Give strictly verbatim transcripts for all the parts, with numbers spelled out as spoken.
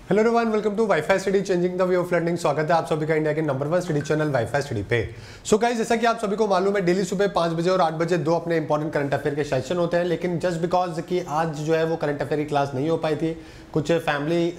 Hello everyone, welcome to WiFi study changing the way of learning. स्वागत है आप सभी का इंडिया के number one study channel WiFi study पे। सो गाइस, जैसा कि आप सभी को मालूम है, डेली सुबह पाँच बजे और आठ बजे दो अपने इंपॉर्टेंट करंट अफेयर के सेशन होते हैं। लेकिन जस्ट बिकॉज कि आज जो है वो करंट अफेयर की क्लास नहीं हो पाई थी, कुछ फैमिली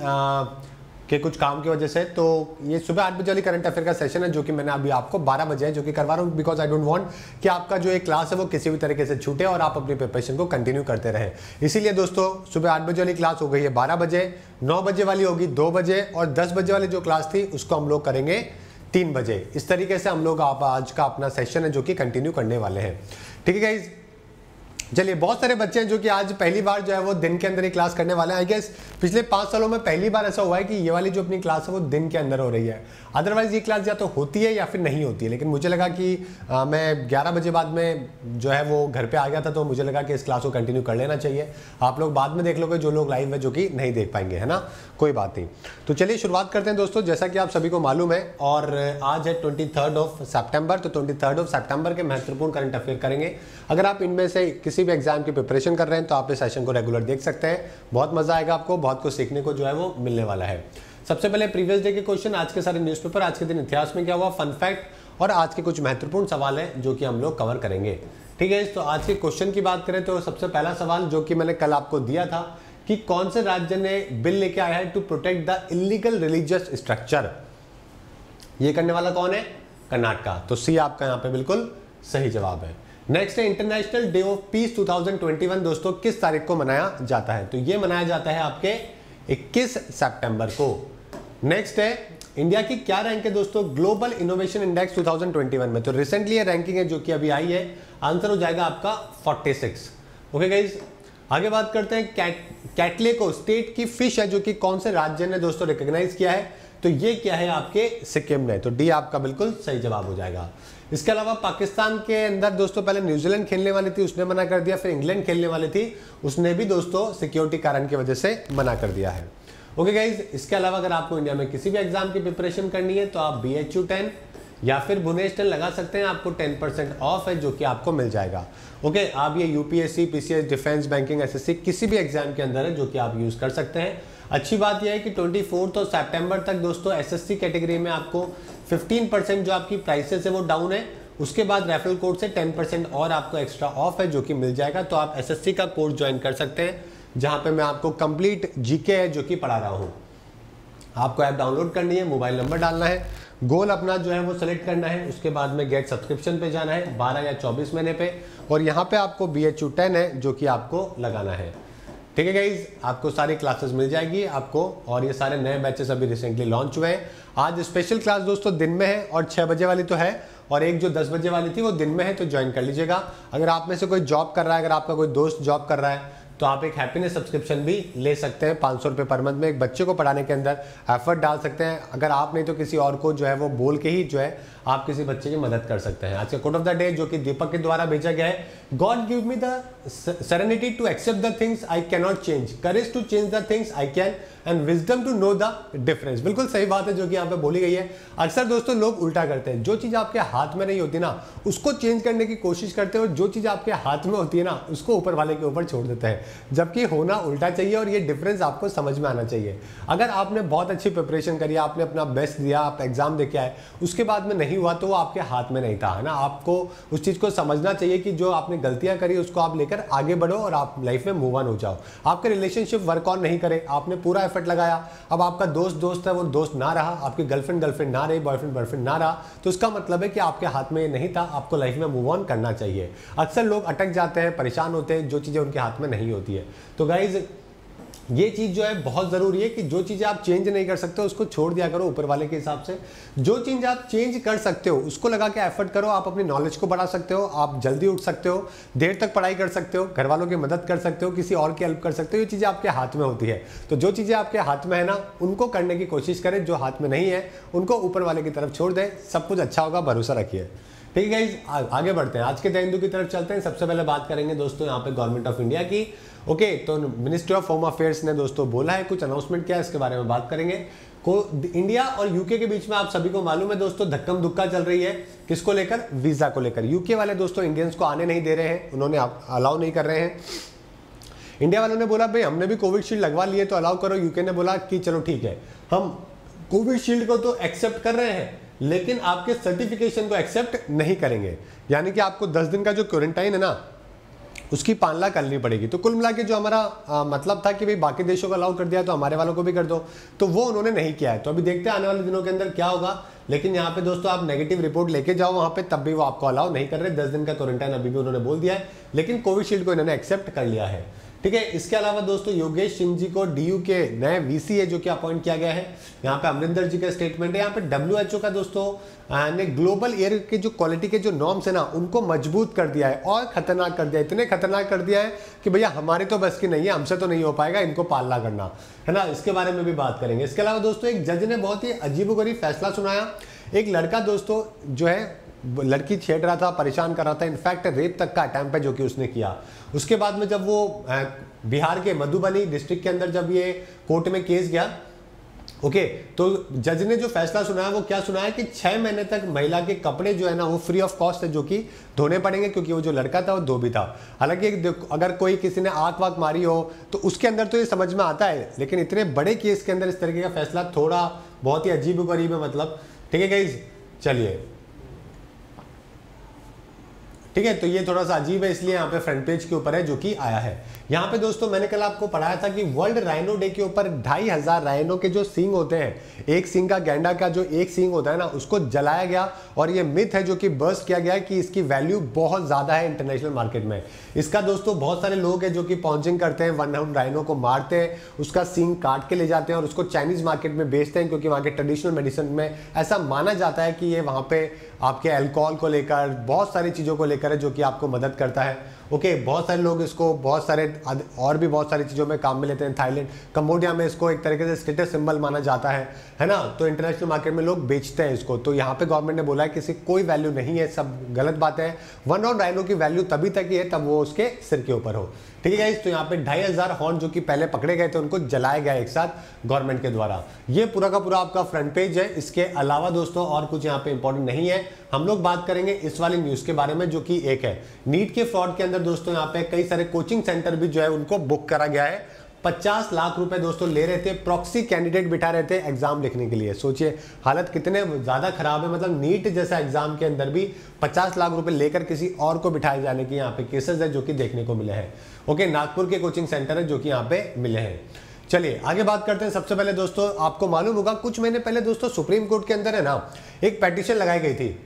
के कुछ काम की वजह से, तो ये सुबह आठ बजे वाली करंट अफेयर का सेशन है जो कि मैंने अभी आपको बारह बजे है जो कि करवा रहा हूँ, बिकॉज आई डोंट वांट कि आपका जो एक क्लास है वो किसी भी तरीके से छूटे और आप अपनी प्रिपरेशन को कंटिन्यू करते रहें। इसीलिए दोस्तों सुबह आठ बजे वाली क्लास हो गई है बारह बजे, नौ बजे वाली होगी दो बजे और दस बजे वाली जो क्लास थी उसको हम लोग करेंगे तीन बजे। इस तरीके से हम लोग आप आज का अपना सेशन है जो कि कंटिन्यू करने वाले हैं। ठीक है गाइज, चलिए, बहुत सारे बच्चे हैं जो कि आज पहली बार जो है वो दिन के अंदर ही क्लास करने वाले हैं। आई गेस पिछले पाँच सालों में पहली बार ऐसा हुआ है कि ये वाली जो अपनी क्लास है वो दिन के अंदर हो रही है। अदरवाइज ये क्लास या तो होती है या फिर नहीं होती है। लेकिन मुझे लगा कि आ, मैं ग्यारह बजे बाद में जो है वो घर पे आ गया था, तो मुझे लगा कि इस क्लास को कंटिन्यू कर लेना चाहिए। आप लोग बाद में देख लोगे जो लोग लाइव है जो कि नहीं देख पाएंगे, है ना, कोई बात नहीं। तो चलिए शुरुआत करते हैं दोस्तों। जैसा कि आप सभी को मालूम है, और आज है ट्वेंटी थर्ड ऑफ सेप्टेम्बर, तो ट्वेंटी थर्ड ऑफ सेप्टेम्बर के महत्वपूर्ण करंट अफेयर करेंगे। अगर आप इनमें से किसी भी एग्जाम की प्रिपरेशन कर रहे हैं तो आप इस सेशन को रेगुलर देख सकते हैं। बहुत मजा आएगा आपको, बहुत कुछ सीखने को जो है वो मिलने वाला है। सबसे पहले प्रीवियस डे के क्वेश्चन, आज के सारे न्यूज़पेपर, आज के दिन इतिहास में क्या हुआ, फन फैक्ट और आज के कुछ महत्वपूर्ण सवाल है जो कि हम लोग कवर करेंगे। ठीक है, तो आज के क्वेश्चन की बात करें तो सबसे पहला सवाल जो कि मैंने कल आपको दिया था कि कौन से राज्य ने बिल लेके आया है to protect the illegal religious structure, ये करने वाला कौन है, कर्नाटका। तो सी आपका यहाँ पे बिल्कुल सही जवाब है। नेक्स्ट है international day of peace two thousand twenty one, दोस्तों किस तारीख को मनाया जाता है, तो ये मनाया जाता है आपके इक्कीस सितंबर को। नेक्स्ट है इंडिया की क्या रैंक है दोस्तों global innovation index two thousand twenty one में, तो रिसेंटली ये रैंकिंग है जो कि अभी आई है, आंसर हो जाएगा आपका छियालीस। ओके गाइज, आगे बात करते हैं कैट कैटले को स्टेट की फिश है जो कि कौन से राज्य ने दोस्तों रिकॉग्नाइज किया है, तो ये क्या है आपके सिक्किम ने, तो डी आपका बिल्कुल सही जवाब हो जाएगा। इसके अलावा पाकिस्तान के अंदर दोस्तों पहले न्यूजीलैंड खेलने वाली थी, उसने मना कर दिया, फिर इंग्लैंड खेलने वाली थी, उसने भी दोस्तों सिक्योरिटी कारण की वजह से मना कर दिया है। ओके गाइज, इसके अलावा अगर आपको इंडिया में किसी भी एग्जाम की प्रिपरेशन करनी है तो आप बी एच यू टेन या फिर भुवनेश टेन लगा सकते हैं, आपको टेन परसेंट ऑफ है जो कि आपको मिल जाएगा। ओके, आप ये UPSC, PCS, defence, banking, SSC किसी भी एग्जाम के अंदर है जो कि आप यूज कर सकते हैं। अच्छी बात यह है कि ट्वेंटी फोर्थ सितंबर तक दोस्तों एसएससी कैटेगरी में आपको फिफ्टीन परसेंट जो आपकी प्राइसेस है वो डाउन है, उसके बाद रेफरल कोड से टेन परसेंट और आपको एक्स्ट्रा ऑफ है जो कि मिल जाएगा। तो आप एसएससी का कोर्स ज्वाइन कर सकते हैं जहां पे मैं आपको कंप्लीट जीके है जो कि पढ़ा रहा हूं। आपको ऐप डाउनलोड करनी है, मोबाइल नंबर डालना है, गोल अपना जो है वो सेलेक्ट करना है, उसके बाद में गेट सब्सक्रिप्शन पे जाना है बारह या चौबीस महीने पे, और यहाँ पे आपको बी एच यू टेन है जो कि आपको लगाना है। ठीक है गाइज, आपको सारी क्लासेस मिल जाएगी आपको, और ये सारे नए बैचेस अभी रिसेंटली लॉन्च हुए हैं। आज स्पेशल क्लास दोस्तों दिन में है और छः बजे वाली तो है, और एक जो दस बजे वाली थी वो दिन में है, तो ज्वाइन कर लीजिएगा। अगर आप में से कोई जॉब कर रहा है, अगर आपका कोई दोस्त जॉब कर रहा है तो आप एक हैप्पीनेस सब्सक्रिप्शन भी ले सकते हैं, पाँच सौ रुपये पर मंथ में एक बच्चे को पढ़ाने के अंदर एफर्ट डाल सकते हैं। अगर आप नहीं तो किसी और को जो है वो बोल के ही जो है आप किसी बच्चे की मदद कर सकते हैं। आज का कोट ऑफ द डे जो कि दीपक के द्वारा भेजा गया है, God give me the serenity to accept the things I can not change, courage to change the things I can, and wisdom to know the difference. बिल्कुल सही बात है जो कि यहाँ पे बोली गई है। अक्सर दोस्तों लोग उल्टा करते हैं, जो चीज़ आपके हाथ में नहीं होती ना उसको चेंज करने की कोशिश करते हैं, और जो चीज़ आपके हाथ में होती है ना उसको ऊपर वाले के ऊपर छोड़ देते हैं, जबकि होना उल्टा चाहिए, और ये डिफरेंस आपको समझ में आना चाहिए। अगर आपने बहुत अच्छी प्रिपरेशन करी, आपने अपना बेस्ट दिया, आप एग्जाम दे के आए, उसके बाद में नहीं हुआ तो वो आपके हाथ में नहीं था, है ना। आपको उस चीज़ को समझना चाहिए कि जो आपने गलतियां करी उसको आप लेकर आगे बढ़ो और आप लाइफ में मूव ऑन हो जाओ। आपके रिलेशनशिप वर्क ऑन नहीं करे, आपने पूरा एफर्ट लगाया, अब आपका दोस्त दोस्त है वो दोस्त ना रहा, आपकी गर्लफ्रेंड गर्लफ्रेंड ना रही, बॉयफ्रेंड बॉयफ्रेंड ना रहा, तो इसका मतलब है कि आपके हाथ में ये नहीं था, आपको लाइफ में मूव ऑन करना चाहिए। अक्सर लोग अटक जाते हैं, परेशान होते हैं, जो चीज़ें उनके हाथ में नहीं होती है। तो गाइज ये चीज़ जो है बहुत ज़रूरी है कि जो चीज़ें आप चेंज नहीं कर सकते उसको छोड़ दिया करो ऊपर वाले के हिसाब से। जो चीज़ आप चेंज कर सकते हो उसको लगा के एफर्ट करो, आप अपनी नॉलेज को बढ़ा सकते हो, आप जल्दी उठ सकते हो, देर तक पढ़ाई कर सकते हो, घर वालों की मदद कर सकते हो, किसी और की हेल्प कर सकते हो, ये चीज़ें आपके हाथ में होती है। तो जो चीज़ें आपके हाथ में है ना उनको करने की कोशिश करें, जो हाथ में नहीं है उनको ऊपर वाले की तरफ छोड़ दें, सब कुछ अच्छा होगा, भरोसा रखिए। ठीक है गाइज, आगे बढ़ते हैं, आज के द हिंदू की तरफ चलते हैं। सबसे पहले बात करेंगे दोस्तों यहाँ पे गवर्नमेंट ऑफ इंडिया की। ओके, तो मिनिस्ट्री ऑफ होम अफेयर्स ने दोस्तों बोला है, कुछ अनाउंसमेंट किया है, इसके बारे में बात करेंगे। को इंडिया और यूके के बीच में आप सभी को मालूम है दोस्तों धक्कम धुक्का चल रही है, किसको लेकर, वीजा को लेकर। यूके वाले दोस्तों इंडियंस को आने नहीं दे रहे हैं, उन्होंने अलाउ नहीं कर रहे हैं। इंडिया वालों ने बोला भाई हमने भी कोविशील्ड लगवा लिए तो अलाउ करो, यूके ने बोला कि चलो ठीक है हम कोविशील्ड को तो एक्सेप्ट कर रहे हैं लेकिन आपके सर्टिफिकेशन को एक्सेप्ट नहीं करेंगे, यानी कि आपको दस दिन का जो क्वारंटाइन है ना उसकी पालना करनी पड़ेगी। तो कुल मिला के जो हमारा आ, मतलब था कि भाई बाकी देशों को अलाउ कर दिया तो हमारे वालों को भी कर दो, तो वो उन्होंने नहीं किया है। तो अभी देखते हैं आने वाले दिनों के अंदर क्या होगा, लेकिन यहाँ पे दोस्तों आप नेगेटिव रिपोर्ट लेके जाओ वहाँ पे तब भी वो आपको अलाउ नहीं कर रहे। दस दिन का क्वारंटाइन अभी भी उन्होंने बोल दिया है, लेकिन कोविशील्ड को इन्होंने एक्सेप्ट कर लिया है। ठीक है, इसके अलावा दोस्तों योगेश सिंह जी को डीयू के नए वीसी है जो कि अपॉइंट किया गया है। यहाँ पे अमरिंदर जी का स्टेटमेंट है। यहाँ पे डब्ल्यूएचओ का दोस्तों ने ग्लोबल एयर के जो क्वालिटी के जो नॉर्म्स है ना उनको मजबूत कर दिया है और खतरनाक कर दिया है, इतने खतरनाक कर दिया है कि भैया हमारे तो बस की नहीं है, हमसे तो नहीं हो पाएगा, इनको पालना करना है ना। इसके बारे में भी बात करेंगे। इसके अलावा दोस्तों एक जज ने बहुत ही अजीबोगरीब फैसला सुनाया। एक लड़का दोस्तों जो है लड़की छेड़ रहा था, परेशान कर रहा था, इनफैक्ट रेप तक का अटेम्प्ट है जो कि उसने किया। उसके बाद में जब वो बिहार के मधुबनी डिस्ट्रिक्ट के अंदर जब ये कोर्ट में केस गया, ओके, तो जज ने जो फैसला सुनाया वो क्या सुनाया कि छह महीने तक महिला के कपड़े जो है ना वो फ्री ऑफ कॉस्ट है जो कि धोने पड़ेंगे, क्योंकि वो जो लड़का था वो धोबी था। हालांकि अगर कोई किसी ने आंख वाक मारी हो तो उसके अंदर तो ये समझ में आता है, लेकिन इतने बड़े केस के अंदर इस तरीके का फैसला थोड़ा बहुत ही अजीब गरीब है, मतलब। ठीक है गाइस, चलिए ठीक है, तो ये थोड़ा सा अजीब है इसलिए यहाँ पे फ्रंट पेज के ऊपर है जो कि आया है। यहाँ पे दोस्तों मैंने कल आपको पढ़ाया था कि वर्ल्ड राइनो डे के ऊपर ढाई हजार राइनो के जो सींग होते हैं, एक सींग का गैंडा का जो एक सींग होता है ना उसको जलाया गया, और ये मिथ है जो कि बर्स्ट किया गया कि इसकी वैल्यू बहुत ज्यादा है इंटरनेशनल मार्केट में। इसका दोस्तों बहुत सारे लोग हैं जो कि पॉन्चिंग करते हैं, वन हाउंड राइनो को मारते हैं, उसका सींग काट के ले जाते हैं और उसको चाइनीज मार्केट में बेचते हैं, क्योंकि वहाँ के ट्रेडिशनल मेडिसिन में ऐसा माना जाता है कि ये वहाँ पे आपके अल्कोहल को लेकर बहुत सारी चीज़ों को लेकर है जो कि आपको मदद करता है। ओके okay, बहुत सारे लोग इसको बहुत सारे और भी बहुत सारी चीज़ों में काम में लेते हैं। थाईलैंड, कंबोडिया में इसको एक तरीके से स्टेटस सिंबल माना जाता है है ना। तो इंटरनेशनल मार्केट में लोग बेचते हैं इसको। तो यहाँ पे गवर्नमेंट ने बोला है कि इसकी कोई वैल्यू नहीं है, सब गलत बात है। वन हॉर्न राइनो की वैल्यू तभी तक ही है तब वो उसके सिर के ऊपर हो। ठीक है गाइस, तो यहाँ पे ढाई हजार हॉर्न जो कि पहले पकड़े गए थे उनको जलाया गया एक साथ गवर्नमेंट के द्वारा। ये पूरा का पूरा आपका फ्रंट पेज है। इसके अलावा दोस्तों और कुछ यहाँ पे इंपॉर्टेंट नहीं है। हम लोग बात करेंगे इस वाली न्यूज के बारे में जो कि एक है नीट के फ्रॉड के अंदर दोस्तों यहाँ पे कई सारे कोचिंग सेंटर भी जो है उनको बुक करा गया है। पचास लाख रुपए दोस्तों ले रहे थे, प्रॉक्सी कैंडिडेट बिठा रहे थे एग्जाम लिखने के लिए। सोचिए हालत कितने ज्यादा खराब है, मतलब नीट जैसा एग्जाम के अंदर भी पचास लाख रुपए लेकर किसी और को बिठाए जाने की यहाँ पे केसेस है जो कि देखने को मिले हैं। ओके, नागपुर के कोचिंग सेंटर है जो कि यहाँ पे मिले हैं। चलिए आगे बात करते हैं। सबसे पहले दोस्तों आपको मालूम होगा कुछ महीने पहले दोस्तों सुप्रीम कोर्ट के अंदर है ना एक पेटिशन लगाई गई थी।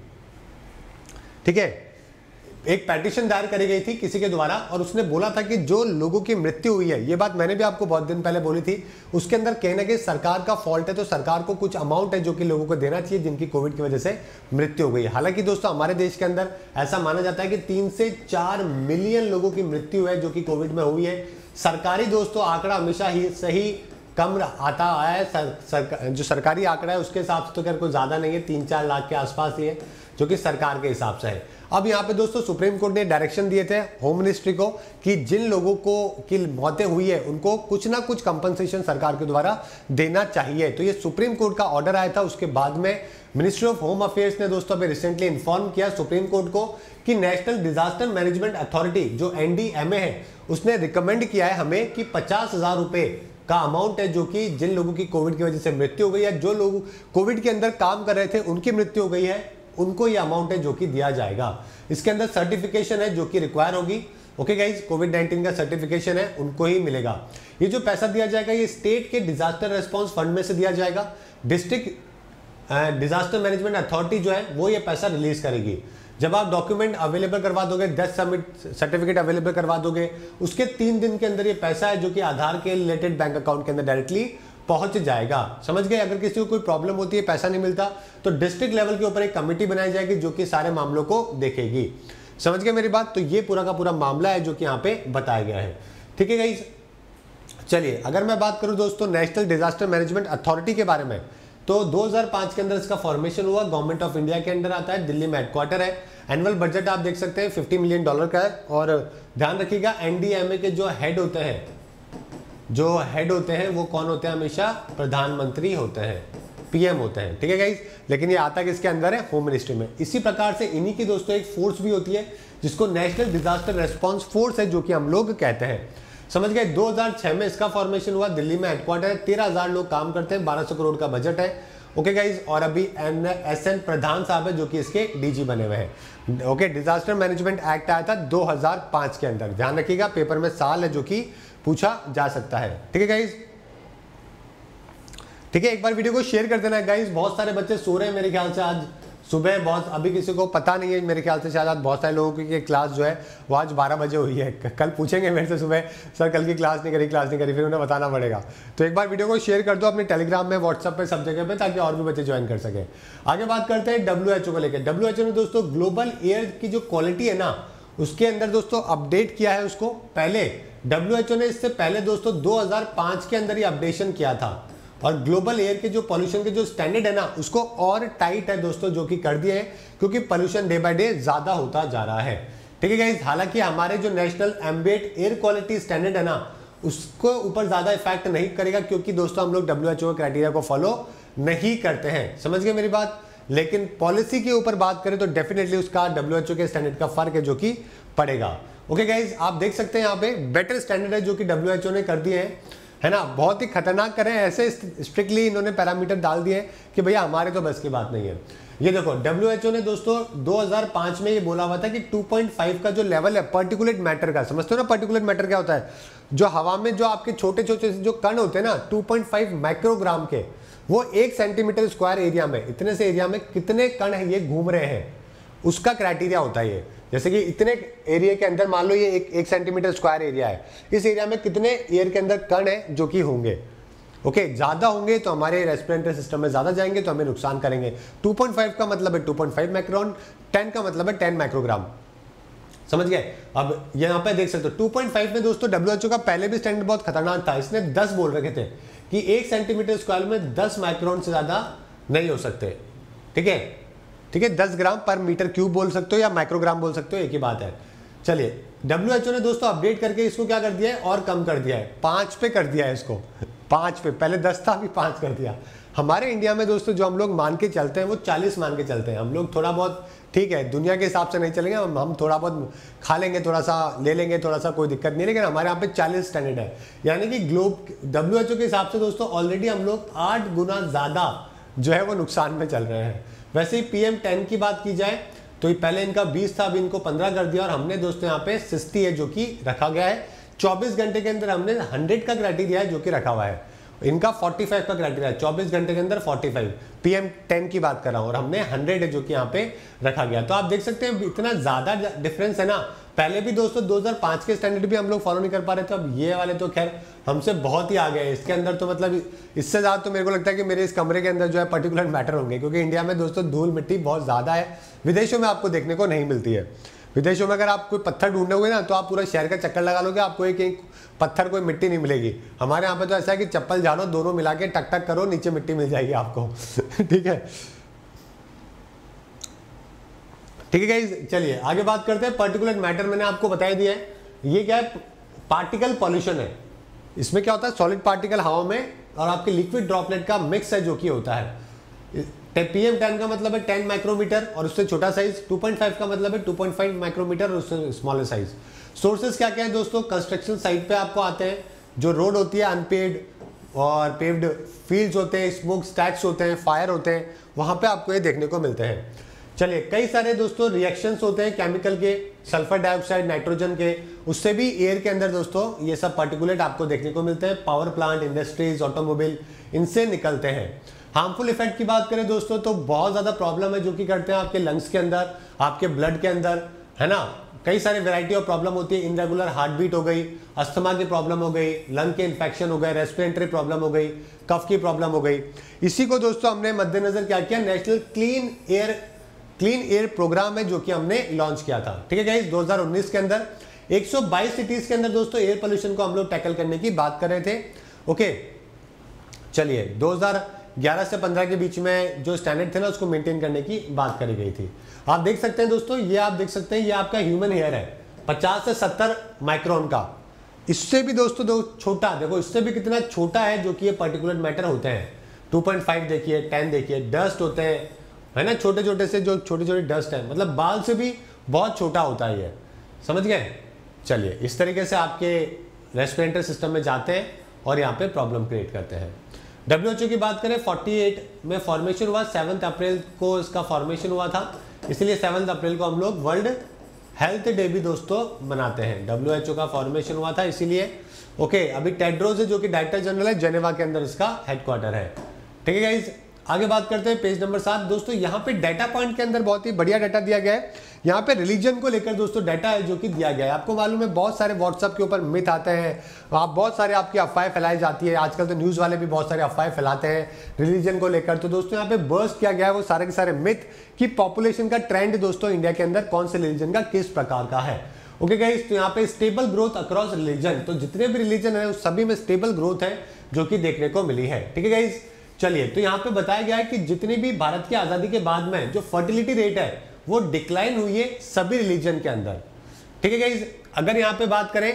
ठीक है, एक पेटिशन दायर करी गई थी किसी के द्वारा, और उसने बोला था कि जो लोगों की मृत्यु हुई है, ये बात मैंने भी आपको बहुत दिन पहले बोली थी, उसके अंदर कहीं ना कहीं सरकार का फॉल्ट है, तो सरकार को कुछ अमाउंट है जो कि लोगों को देना चाहिए जिनकी कोविड की वजह से मृत्यु हो गई। हालांकि दोस्तों हमारे देश के अंदर ऐसा माना जाता है कि तीन से चार मिलियन लोगों की मृत्यु है जो कि कोविड में हुई है। सरकारी दोस्तों आंकड़ा हमेशा ही सही कम आता आया है। सर, सर, जो सरकारी आंकड़ा है उसके हिसाब से तो खैर कोई ज्यादा नहीं है, तीन चार लाख के आसपास ही है जो कि सरकार के हिसाब से है। अब यहाँ पे दोस्तों सुप्रीम कोर्ट ने डायरेक्शन दिए थे होम मिनिस्ट्री को कि जिन लोगों को की मौतें हुई है उनको कुछ ना कुछ कंपनसेशन सरकार के द्वारा देना चाहिए। तो ये सुप्रीम कोर्ट का ऑर्डर आया था। उसके बाद में मिनिस्ट्री ऑफ होम अफेयर्स ने दोस्तों अभी रिसेंटली इन्फॉर्म किया सुप्रीम कोर्ट को कि नेशनल डिजास्टर मैनेजमेंट अथॉरिटी जो एन डी एम ए है उसने रिकमेंड किया है हमें कि पचास हजार रुपए का अमाउंट है जो कि जिन लोगों की कोविड की वजह से मृत्यु हो गई है, जो लोग कोविड के अंदर काम कर रहे थे उनकी मृत्यु हो गई है, उनको ये अमाउंट है जो कि दिया जाएगा। इसके अंदर सर्टिफिकेशन है जो कि रिक्वायर होगी। ओके गाइज, कोविड नाइनटीन का सर्टिफिकेशन है उनको ही मिलेगा। ये जो पैसा दिया जाएगा ये स्टेट के डिजास्टर रेस्पॉन्स फंड में से दिया जाएगा। डिस्ट्रिक्ट डिजास्टर मैनेजमेंट अथॉरिटी जो है वो ये पैसा रिलीज करेगी। जब आप डॉक्यूमेंट अवेलेबल करवा दोगे, डेथ सबमिट सर्टिफिकेट अवेलेबल करवा दोगे, उसके तीन दिन के अंदर ये पैसा है जो कि आधार के रिलेटेड बैंक अकाउंट के अंदर डायरेक्टली पहुंच जाएगा। समझ गए? अगर किसी को कोई प्रॉब्लम होती है, पैसा नहीं मिलता, तो डिस्ट्रिक्ट लेवल के ऊपर एक कमेटी बनाई जाएगी जो कि सारे मामलों को देखेगी। समझ गए मेरी बात? तो ये पूरा का पूरा मामला है जो कि यहाँ पे बताया गया है। ठीक है गाइस, चलिए अगर मैं बात करूं दोस्तों नेशनल डिजास्टर मैनेजमेंट अथॉरिटी के बारे में, तो दो हज़ार पाँच के अंदर इसका फॉर्मेशन हुआ, गवर्नमेंट ऑफ इंडिया के अंदर आता है, दिल्ली में हेडक्वार्टर है। एनुअल बजट आप देख सकते हैं पचास मिलियन डॉलर का है। और ध्यान रखिएगा एनडीएमए के जो हेड होते हैं जो हेड होते हैं वो कौन होते हैं? हमेशा प्रधानमंत्री होते हैं, पीएम होते हैं। ठीक है गाइस, लेकिन ये आता किसके अंदर है? होम मिनिस्ट्री में। इसी प्रकार से इन्हीं की दोस्तों एक फोर्स भी होती है जिसको नेशनल डिजास्टर रेस्पॉन्स फोर्स है जो कि हम लोग कहते हैं। समझ गए। दो हज़ार छह में इसका फॉर्मेशन हुआ, दिल्ली में हेडक्वार्टर है, तेरह हजार लोग काम करते हैं, बारह सौ करोड़ का बजट है। ओके गाइज, और अभी एन एस एन प्रधान साहब है जो कि इसके डीजी बने हुए हैं। ओके, डिजास्टर मैनेजमेंट एक्ट आया था दो हज़ार पाँच के अंदर, ध्यान रखिएगा पेपर में साल है जो कि पूछा जा सकता है। ठीक है गाइज, ठीक है, एक बार वीडियो को शेयर कर देना गाइज। बहुत सारे बच्चे सो रहे हैं मेरे ख्याल से आज सुबह, बहुत अभी किसी को पता नहीं है मेरे ख्याल से, शायद आज बहुत सारे लोगों की क्लास जो है वो आज बारह बजे हुई है। कल पूछेंगे मेरे से सुबह, सर कल की क्लास नहीं करी क्लास नहीं करी फिर उन्हें बताना पड़ेगा। तो एक बार वीडियो को शेयर कर दो अपने टेलीग्राम में, व्हाट्सएप पे, सब जगह पे, ताकि और भी बच्चे ज्वाइन कर सके। आगे बात करते हैं डब्ल्यू एच ओ को लेकर। डब्ल्यू एच ओ ने दोस्तों ग्लोबल एयर की जो क्वालिटी है ना, उसके अंदर दोस्तों अपडेट किया है उसको। पहले डब्ल्यू एच ओ ने इससे पहले दोस्तों दो हज़ार पाँच के अंदर ही अपडेशन किया था, और ग्लोबल एयर के जो पॉल्यूशन के जो स्टैंडर्ड है ना उसको और टाइट है दोस्तों जो कि कर दिए हैं, क्योंकि पॉल्यूशन डे बाय डे ज्यादा होता जा रहा है। ठीक है गाइस, हालांकि हमारे जो national ambient air quality standard है ना उसको ऊपर ज्यादा इफेक्ट नहीं करेगा, क्योंकि दोस्तों हम लोग डब्ल्यू एच ओ क्राइटेरिया को फॉलो नहीं करते हैं, समझ गए मेरी बात। लेकिन पॉलिसी के ऊपर बात करें तो डेफिनेटली उसका डब्ल्यू एच ओ के स्टैंडर्ड का फर्क है जो कि पड़ेगा। ओके गाइज, आप देख सकते हैं यहाँ पे बेटर स्टैंडर्ड है जो कि डब्ल्यू एच ओ ने कर दिए हैं, है ना। बहुत ही खतरनाक करें, ऐसे स्ट्रिक्टली इन्होंने पैरामीटर डाल दिए कि भैया हमारे तो बस की बात नहीं है। ये देखो डब्ल्यू एच ओ ने दोस्तों दो हज़ार पाँच में ये बोला हुआ था कि टू पॉइंट फाइव का जो लेवल है पार्टिकुलेट मैटर का, समझते हो ना पार्टिकुलेट मैटर क्या होता है, जो हवा में जो आपके छोटे छोटे जो कण होते हैं ना टू पॉइंट फाइव माइक्रोग्राम के, वो एक सेंटीमीटर स्क्वायर एरिया में, इतने से एरिया में कितने कण है ये घूम रहे हैं, उसका क्राइटेरिया होता है ये। जैसे कि इतने एरिया के अंदर मान लो ये एक, एक सेंटीमीटर स्क्वायर एरिया है, इस एरिया में कितने एयर के अंदर कण है जो कि होंगे। ओके, ज्यादा होंगे तो हमारे रेस्पिरेटरी सिस्टम में ज्यादा जाएंगे तो हमें नुकसान करेंगे। टू पॉइंट फाइव का मतलब है two point five micron, ten का मतलब है टेन माइक्रोग्राम, समझ गए। अब यहाँ पे देख सकते हो टू पॉइंट फाइव में दोस्तों डब्ल्यू एच ओ का पहले भी स्टैंडर्ड बहुत खतरनाक था, इसने दस बोल रखे थे कि एक सेंटीमीटर स्क्वायर में दस माइक्रोन से ज्यादा नहीं हो सकते। ठीक है, ठीक है, दस ग्राम पर मीटर क्यूब बोल सकते हो या माइक्रोग्राम बोल सकते हो, एक ही बात है। चलिए, डब्ल्यू एच ओ ने दोस्तों अपडेट करके इसको क्या कर दिया है और कम कर दिया है, पांच पे कर दिया है इसको, पांच पे, पहले दस था अभी पांच कर दिया। हमारे इंडिया में दोस्तों जो हम लोग मान के चलते हैं वो चालीस मान के चलते हैं, हम लोग थोड़ा बहुत ठीक है दुनिया के हिसाब से नहीं चलेंगे, हम थोड़ा बहुत खा लेंगे, थोड़ा सा ले लेंगे, थोड़ा सा कोई दिक्कत नहीं, लेकिन हमारे यहाँ पे चालीस स्टैंडर्ड है। यानी कि ग्लोब डब्ल्यू एच ओ के हिसाब से दोस्तों ऑलरेडी हम लोग आठ गुना ज्यादा जो है वो नुकसान में चल रहे हैं। वैसे ही पी एम टेन की बात की जाए तो ये पहले इनका बीस था, अभी इनको पंद्रह कर दिया, और हमने दोस्तों यहाँ पे सिक्सटी है जो कि रखा गया है। चौबीस घंटे के अंदर हमने हंड्रेड का क्राइटेरिया है जो कि रखा हुआ है, इनका पैंतालीस का क्राइटेरिया है, चौबीस घंटे के अंदर पैंतालीस, पी एम टेन की बात कर रहा हूँ, और हमने हंड्रेड है जो कि यहाँ पे रखा गया। तो आप देख सकते हैं इतना ज्यादा डिफरेंस है ना। पहले भी दोस्तों दो हज़ार पाँच के स्टैंडर्ड भी हम लोग फॉलो नहीं कर पा रहे थे, अब ये वाले तो खैर हमसे बहुत ही आगे है। इसके अंदर तो मतलब इससे ज्यादा तो मेरे को लगता है कि मेरे इस कमरे के अंदर जो है पर्टिकुलर मैटर होंगे, क्योंकि इंडिया में दोस्तों धूल मिट्टी बहुत ज्यादा है, विदेशों में आपको देखने को नहीं मिलती है। विदेशों में अगर आप कोई पत्थर ढूंढोगे ना तो आप पूरा शहर का चक्कर लगा लोगे, आपको एक एक पत्थर कोई मिट्टी नहीं मिलेगी। हमारे यहाँ पे तो ऐसा है कि चप्पल झाड़ो, दोनों मिला के टक टक करो, नीचे मिट्टी मिल जाएगी आपको। ठीक है, ठीक है गाइस, चलिए आगे बात करते हैं। पर्टिकुलर मैटर मैंने आपको बता दिया है, ये क्या है, पार्टिकल पॉल्यूशन है। इसमें क्या होता है, सॉलिड पार्टिकल हवा में और आपके लिक्विड ड्रॉपलेट का मिक्स है जो कि होता है। पी एम टेन का मतलब है टेन माइक्रोमीटर और उससे छोटा साइज, टू पॉइंट फाइव का मतलब है टू पॉइंट फाइव माइक्रोमीटर और उससे स्मॉलर साइज। सोर्सेज क्या क्या है दोस्तों, कंस्ट्रक्शन साइट पे आपको आते हैं, जो रोड होती है अनपेड और पेव्ड फील्ड्स होते हैं, स्मोक स्टैक्स होते हैं, फायर होते हैं, वहां पे आपको ये देखने को मिलते हैं। चलिए, कई सारे दोस्तों रिएक्शंस होते हैं केमिकल के, सल्फर डाइऑक्साइड, नाइट्रोजन के, उससे भी एयर के अंदर दोस्तों ये सब पार्टिकुलेट आपको देखने को मिलते हैं। पावर प्लांट, इंडस्ट्रीज, ऑटोमोबाइल, इनसे निकलते हैं। हार्मफुल इफेक्ट की बात करें दोस्तों तो बहुत ज्यादा प्रॉब्लम है जो कि करते हैं आपके लंग्स के अंदर, आपके ब्लड के अंदर, है ना। कई सारे वैरायटी ऑफ प्रॉब्लम होती है, इनरेगुलर हार्ट बीट हो गई, अस्थमा की प्रॉब्लम हो गई, लंग के इन्फेक्शन हो गए, रेस्पिरेटरी प्रॉब्लम हो गई, कफ की प्रॉब्लम हो गई। इसी को दोस्तों हमने मद्देनजर क्या किया, national clean air clean air programme है जो कि हमने लॉन्च किया था। ठीक है गाइस, दो हज़ार उन्नीस के अंदर एक सौ बाईस सिटीज के अंदर दोस्तों एयर पोल्यूशन को हम लोग टैकल करने की बात कर रहे थे। ओके, चलिए, दो हज़ार ग्यारह से पंद्रह के बीच में जो स्टैंडर्ड थे ना उसको मेंटेन करने की बात करी गई थी। आप देख सकते हैं दोस्तों, ये आप देख सकते हैं, ये आपका ह्यूमन हेयर है पचास से सत्तर माइक्रोन का। इससे भी दोस्तों दो छोटा देखो, इससे भी कितना छोटा है जो कि ये पर्टिकुलर मैटर होते हैं। टू पॉइंट फाइव देखिए, टेन देखिए, डस्ट होते हैं, है ना, छोटे छोटे से जो छोटी छोटी डस्ट है, मतलब बाल से भी बहुत छोटा होता है ये, समझ गए। चलिए, इस तरीके से आपके रेस्पिरेटरी सिस्टम में जाते हैं और यहाँ पे प्रॉब्लम क्रिएट करते हैं। डब्ल्यू एच ओ की बात करें अड़तालीस में फॉर्मेशन हुआ, सेवन्थ अप्रैल को इसका फॉर्मेशन हुआ था, इसलिए सेवन्थ अप्रैल को हम लोग वर्ल्ड हेल्थ डे भी दोस्तों मनाते हैं। डब्ल्यू एच ओ का फॉर्मेशन हुआ था इसीलिए। ओके, अभी टेड्रोस है जो कि डायरेक्टर जनरल है, जेनेवा के अंदर इसका हेडक्वार्टर है। ठीक है गाइज, आगे बात करते हैं पेज नंबर सात। दोस्तों यहाँ पे डाटा पॉइंट के अंदर बहुत ही बढ़िया डाटा दिया गया है। यहाँ पे रिलीजन को लेकर दोस्तों डाटा है जो कि दिया गया है। आपको मालूम है बहुत सारे व्हाट्सएप के ऊपर मिथ आते हैं, आप बहुत सारे आपकी अफवाहें फैलाई जाती है, आजकल तो न्यूज़ वाले भी बहुत सारे अफवाहें फैलाते हैं रिलीजन को लेकर। तो दोस्तों यहाँ पे बर्स्ट किया गया है वो सारे के सारे मिथ कि पॉपुलेशन का ट्रेंड दोस्तों इंडिया के अंदर कौन से रिलीजन का किस प्रकार का है। ओके गाइस, तो यहाँ पे स्टेबल ग्रोथ अक्रॉस रिलीजन, तो जितने भी रिलीजन है उस सभी में स्टेबल ग्रोथ है जो कि देखने को मिली है। ठीक है गाइस, चलिए, तो यहाँ पे बताया गया है कि जितनी भी भारत की आजादी के बाद में जो फर्टिलिटी रेट है वो डिक्लाइन हुई है सभी रिलीजन के अंदर। ठीक है गाइस, अगर यहाँ पे बात करें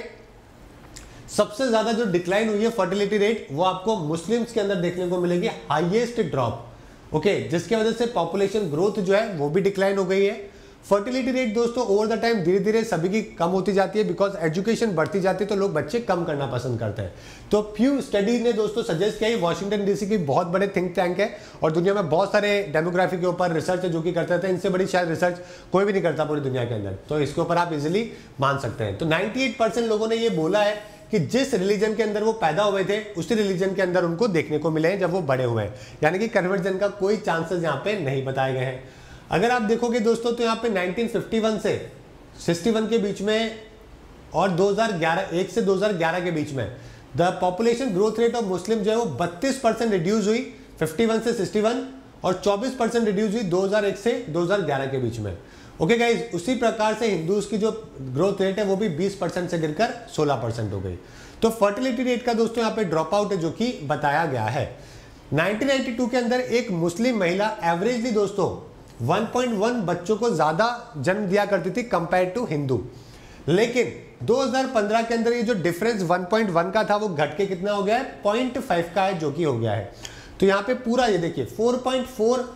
सबसे ज्यादा जो डिक्लाइन हुई है फर्टिलिटी रेट वो आपको मुस्लिम्स के अंदर देखने को मिलेगी, हाईएस्ट ड्रॉप। ओके, जिसकी वजह से पॉपुलेशन ग्रोथ जो है वो भी डिक्लाइन हो गई है। फर्टिलिटी रेट दोस्तों ओवर द टाइम धीरे धीरे सभी की कम होती जाती है, बिकॉज एजुकेशन बढ़ती जाती है तो लोग बच्चे कम करना पसंद करते हैं। तो फ्यू स्टडी ने दोस्तों सजेस्ट किया, वॉशिंगटन डीसी की बहुत बड़े थिंक टैंक है और दुनिया में बहुत सारे डेमोग्राफी के ऊपर रिसर्च है जो कि करते थे, इनसे बड़ी शायद रिसर्च कोई भी नहीं करता पूरी दुनिया के अंदर, तो इसके ऊपर आप इजिली मान सकते हैं। तो अट्ठानवे परसेंट लोगों ने ये बोला है कि जिस रिलीजन के अंदर वो पैदा हुए थे उसी रिलीजन के अंदर उनको देखने को मिले हैं जब वो बड़े हुए हैं, यानी कि कन्वर्जन का कोई चांसेस यहाँ पे नहीं बताए गए हैं। अगर आप देखोगे दोस्तों तो यहाँ पे नाइनटीन फिफ्टी वन से इकसठ के बीच में और दो हज़ार ग्यारह एक से दो हज़ार ग्यारह के बीच में the population growth rate of Muslim जो है वो बत्तीस परसेंट रिड्यूस हुई इक्यावन से इकसठ और चौबीस परसेंट रिड्यूस हुई दो हज़ार एक से दो हज़ार ग्यारह के बीच में। ओके गाइज, उसी प्रकार से हिंदूज की जो ग्रोथ रेट है वो भी बीस परसेंट से गिरकर सोलह परसेंट हो गई। तो फर्टिलिटी रेट का दोस्तों यहाँ पे ड्रॉप आउट है जो कि बताया गया है। नाइनटीन नाइंटी टू के अंदर एक मुस्लिम महिला एवरेजली दोस्तों वन पॉइंट वन बच्चों को ज्यादा जन्म दिया करती थी कंपेयर टू हिंदू, लेकिन दो हज़ार पंद्रह के अंदर ये जो डिफरेंस वन पॉइंट वन का था वो घट के कितना हो गया है, पॉइंट फाइव का है जो कि हो गया है। तो यहाँ पे पूरा ये देखिए चार पॉइंट चार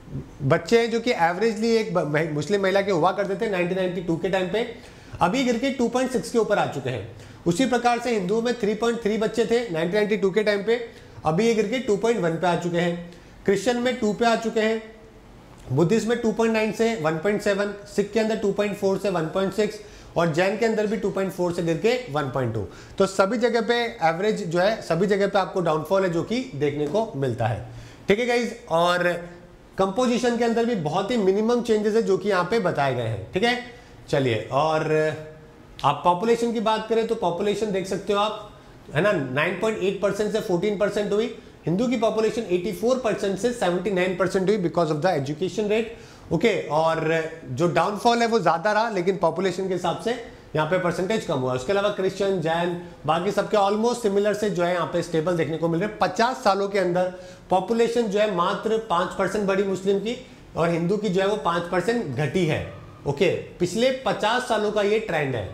बच्चे हैं जो कि एवरेजली एक मुस्लिम महिला के हुआ करते थे नाइनटीन नाइंटी टू के टाइम पे, अभी गिर के टू पॉइंट सिक्स के ऊपर आ चुके हैं। उसी प्रकार से हिंदुओं में थ्री पॉइंट थ्री बच्चे थे नाइनटीन नाइंटी टू के टाइम पे, अभी ये गिर के टू पॉइंट वन पे आ चुके हैं। क्रिश्चियन में टू पे आ चुके हैं, बुद्धिस्ट में टू पॉइंट नाइन से वन पॉइंट सेवन, सिख के अंदर टू पॉइंट फोर से वन पॉइंट सिक्स और जैन के अंदर भी टू पॉइंट फोर से गिर के वन पॉइंट टू। तो सभी जगह पे एवरेज जो है सभी जगह पे आपको डाउनफॉल है जो कि देखने को मिलता है। ठीक है गाइज, और कंपोजिशन के अंदर भी बहुत ही मिनिमम चेंजेस है जो कि यहाँ पे बताए गए हैं। ठीक है, चलिए, और आप पॉपुलेशन की बात करें तो पॉपुलेशन देख सकते हो आप, है ना, नाइन पॉइंट एट परसेंट से फोर्टीन परसेंट हुई। हिंदू की पॉपुलेशन चौरासी परसेंट से उन्यासी परसेंट हुई because of the education rate. Okay, और जो डाउनफॉल है वो ज्यादा रहा लेकिन पॉपुलेशन के हिसाब से यहाँ पे परसेंटेज कम हुआ। उसके अलावा क्रिश्चियन, जैन, बाकी सबके ऑलमोस्ट सिमिलर से जो है यहाँ पे स्टेबल देखने को मिल रहे हैं। पचास सालों के अंदर पॉपुलेशन जो है मात्र पांच परसेंट बढ़ी मुस्लिम की और हिंदू की जो है वो पांच परसेंट घटी है। ओके, पिछले पचास सालों का ये ट्रेंड है,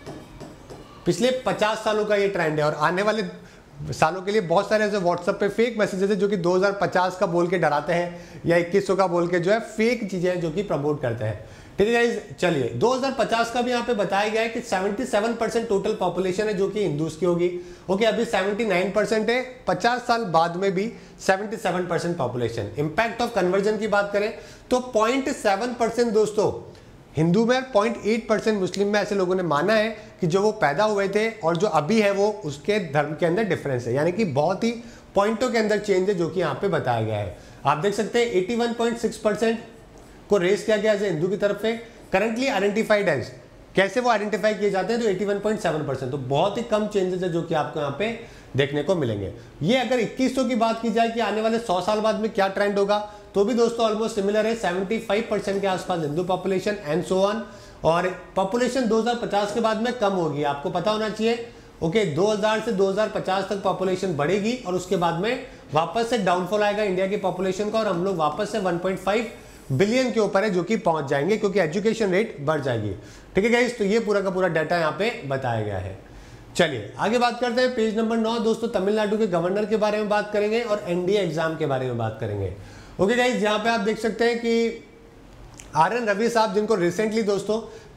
पिछले पचास सालों का ये ट्रेंड है और आने वाले सालों के लिए बहुत सारे ऐसे व्हाट्सएप पे फेक मैसेजेस है जो कि दो हज़ार पचास का बोल के डराते हैं या इक्कीस सौ का बोल के जो है फेक चीजें हैं जो कि प्रमोट करते हैं। ठीक है गाइस, चलिए, दो हज़ार पचास का भी यहाँ पे बताया गया है कि सतहत्तर परसेंट टोटल पॉपुलेशन है जो कि हिंदूज की होगी। ओके, अभी उन्यासी परसेंट है, पचास साल बाद में भी सतहत्तर percent population. Impact of conversion की बात करें तो पॉइंट सेवन परसेंट दोस्तों हिंदू में, पॉइंट एट परसेंट मुस्लिम में ऐसे लोगों ने माना है कि जो वो पैदा हुए थे और जो अभी है वो उसके धर्म के अंदर डिफरेंस है, यानी कि बहुत ही पॉइंटों के अंदर चेंज है जो कि यहाँ पे बताया गया है। आप देख सकते हैं इक्यासी पॉइंट सिक्स परसेंट को रेस किया गया है हिंदू की तरफ से, करंटली आइडेंटिफाइड एज, कैसे वो आइडेंटिफाई किए जाते हैं तो इक्यासी पॉइंट सेवन परसेंट, तो बहुत ही कम चेंजेस है जो कि आपको यहाँ पे देखने को मिलेंगे। ये अगर इक्कीस सौ की बात की जाए कि आने वाले सौ साल बाद में क्या ट्रेंड होगा तो भी दोस्तों ऑलमोस्ट सिमिलर है, पचहत्तर परसेंट के आसपास Hindu population and so on. और पॉपुलेशन दो हज़ार पचास के बाद में कम होगी, आपको पता होना चाहिए। ओके, दो हज़ार से दो हज़ार पचास तक पॉपुलेशन बढ़ेगी और उसके बाद में वापस से डाउनफॉल आएगा इंडिया की पॉपुलेशन का और हम लोग वापस से वन पॉइंट फाइव बिलियन के ऊपर है जो कि पहुंच जाएंगे क्योंकि एजुकेशन रेट बढ़ जाएगी। ठीक है गाइस, तो ये पूरा का पूरा डाटा यहाँ पे बताया गया है। चलिए आगे बात करते हैं, पेज नंबर नौ दोस्तों, तमिलनाडु के गवर्नर के बारे में बात करेंगे और एनडीए एग्जाम के बारे में बात करेंगे। ओके गाइस, यहाँ पे आप देख सकते हैं कि आर एन रवि साहब, जिनको रिसेंटली दोस्तों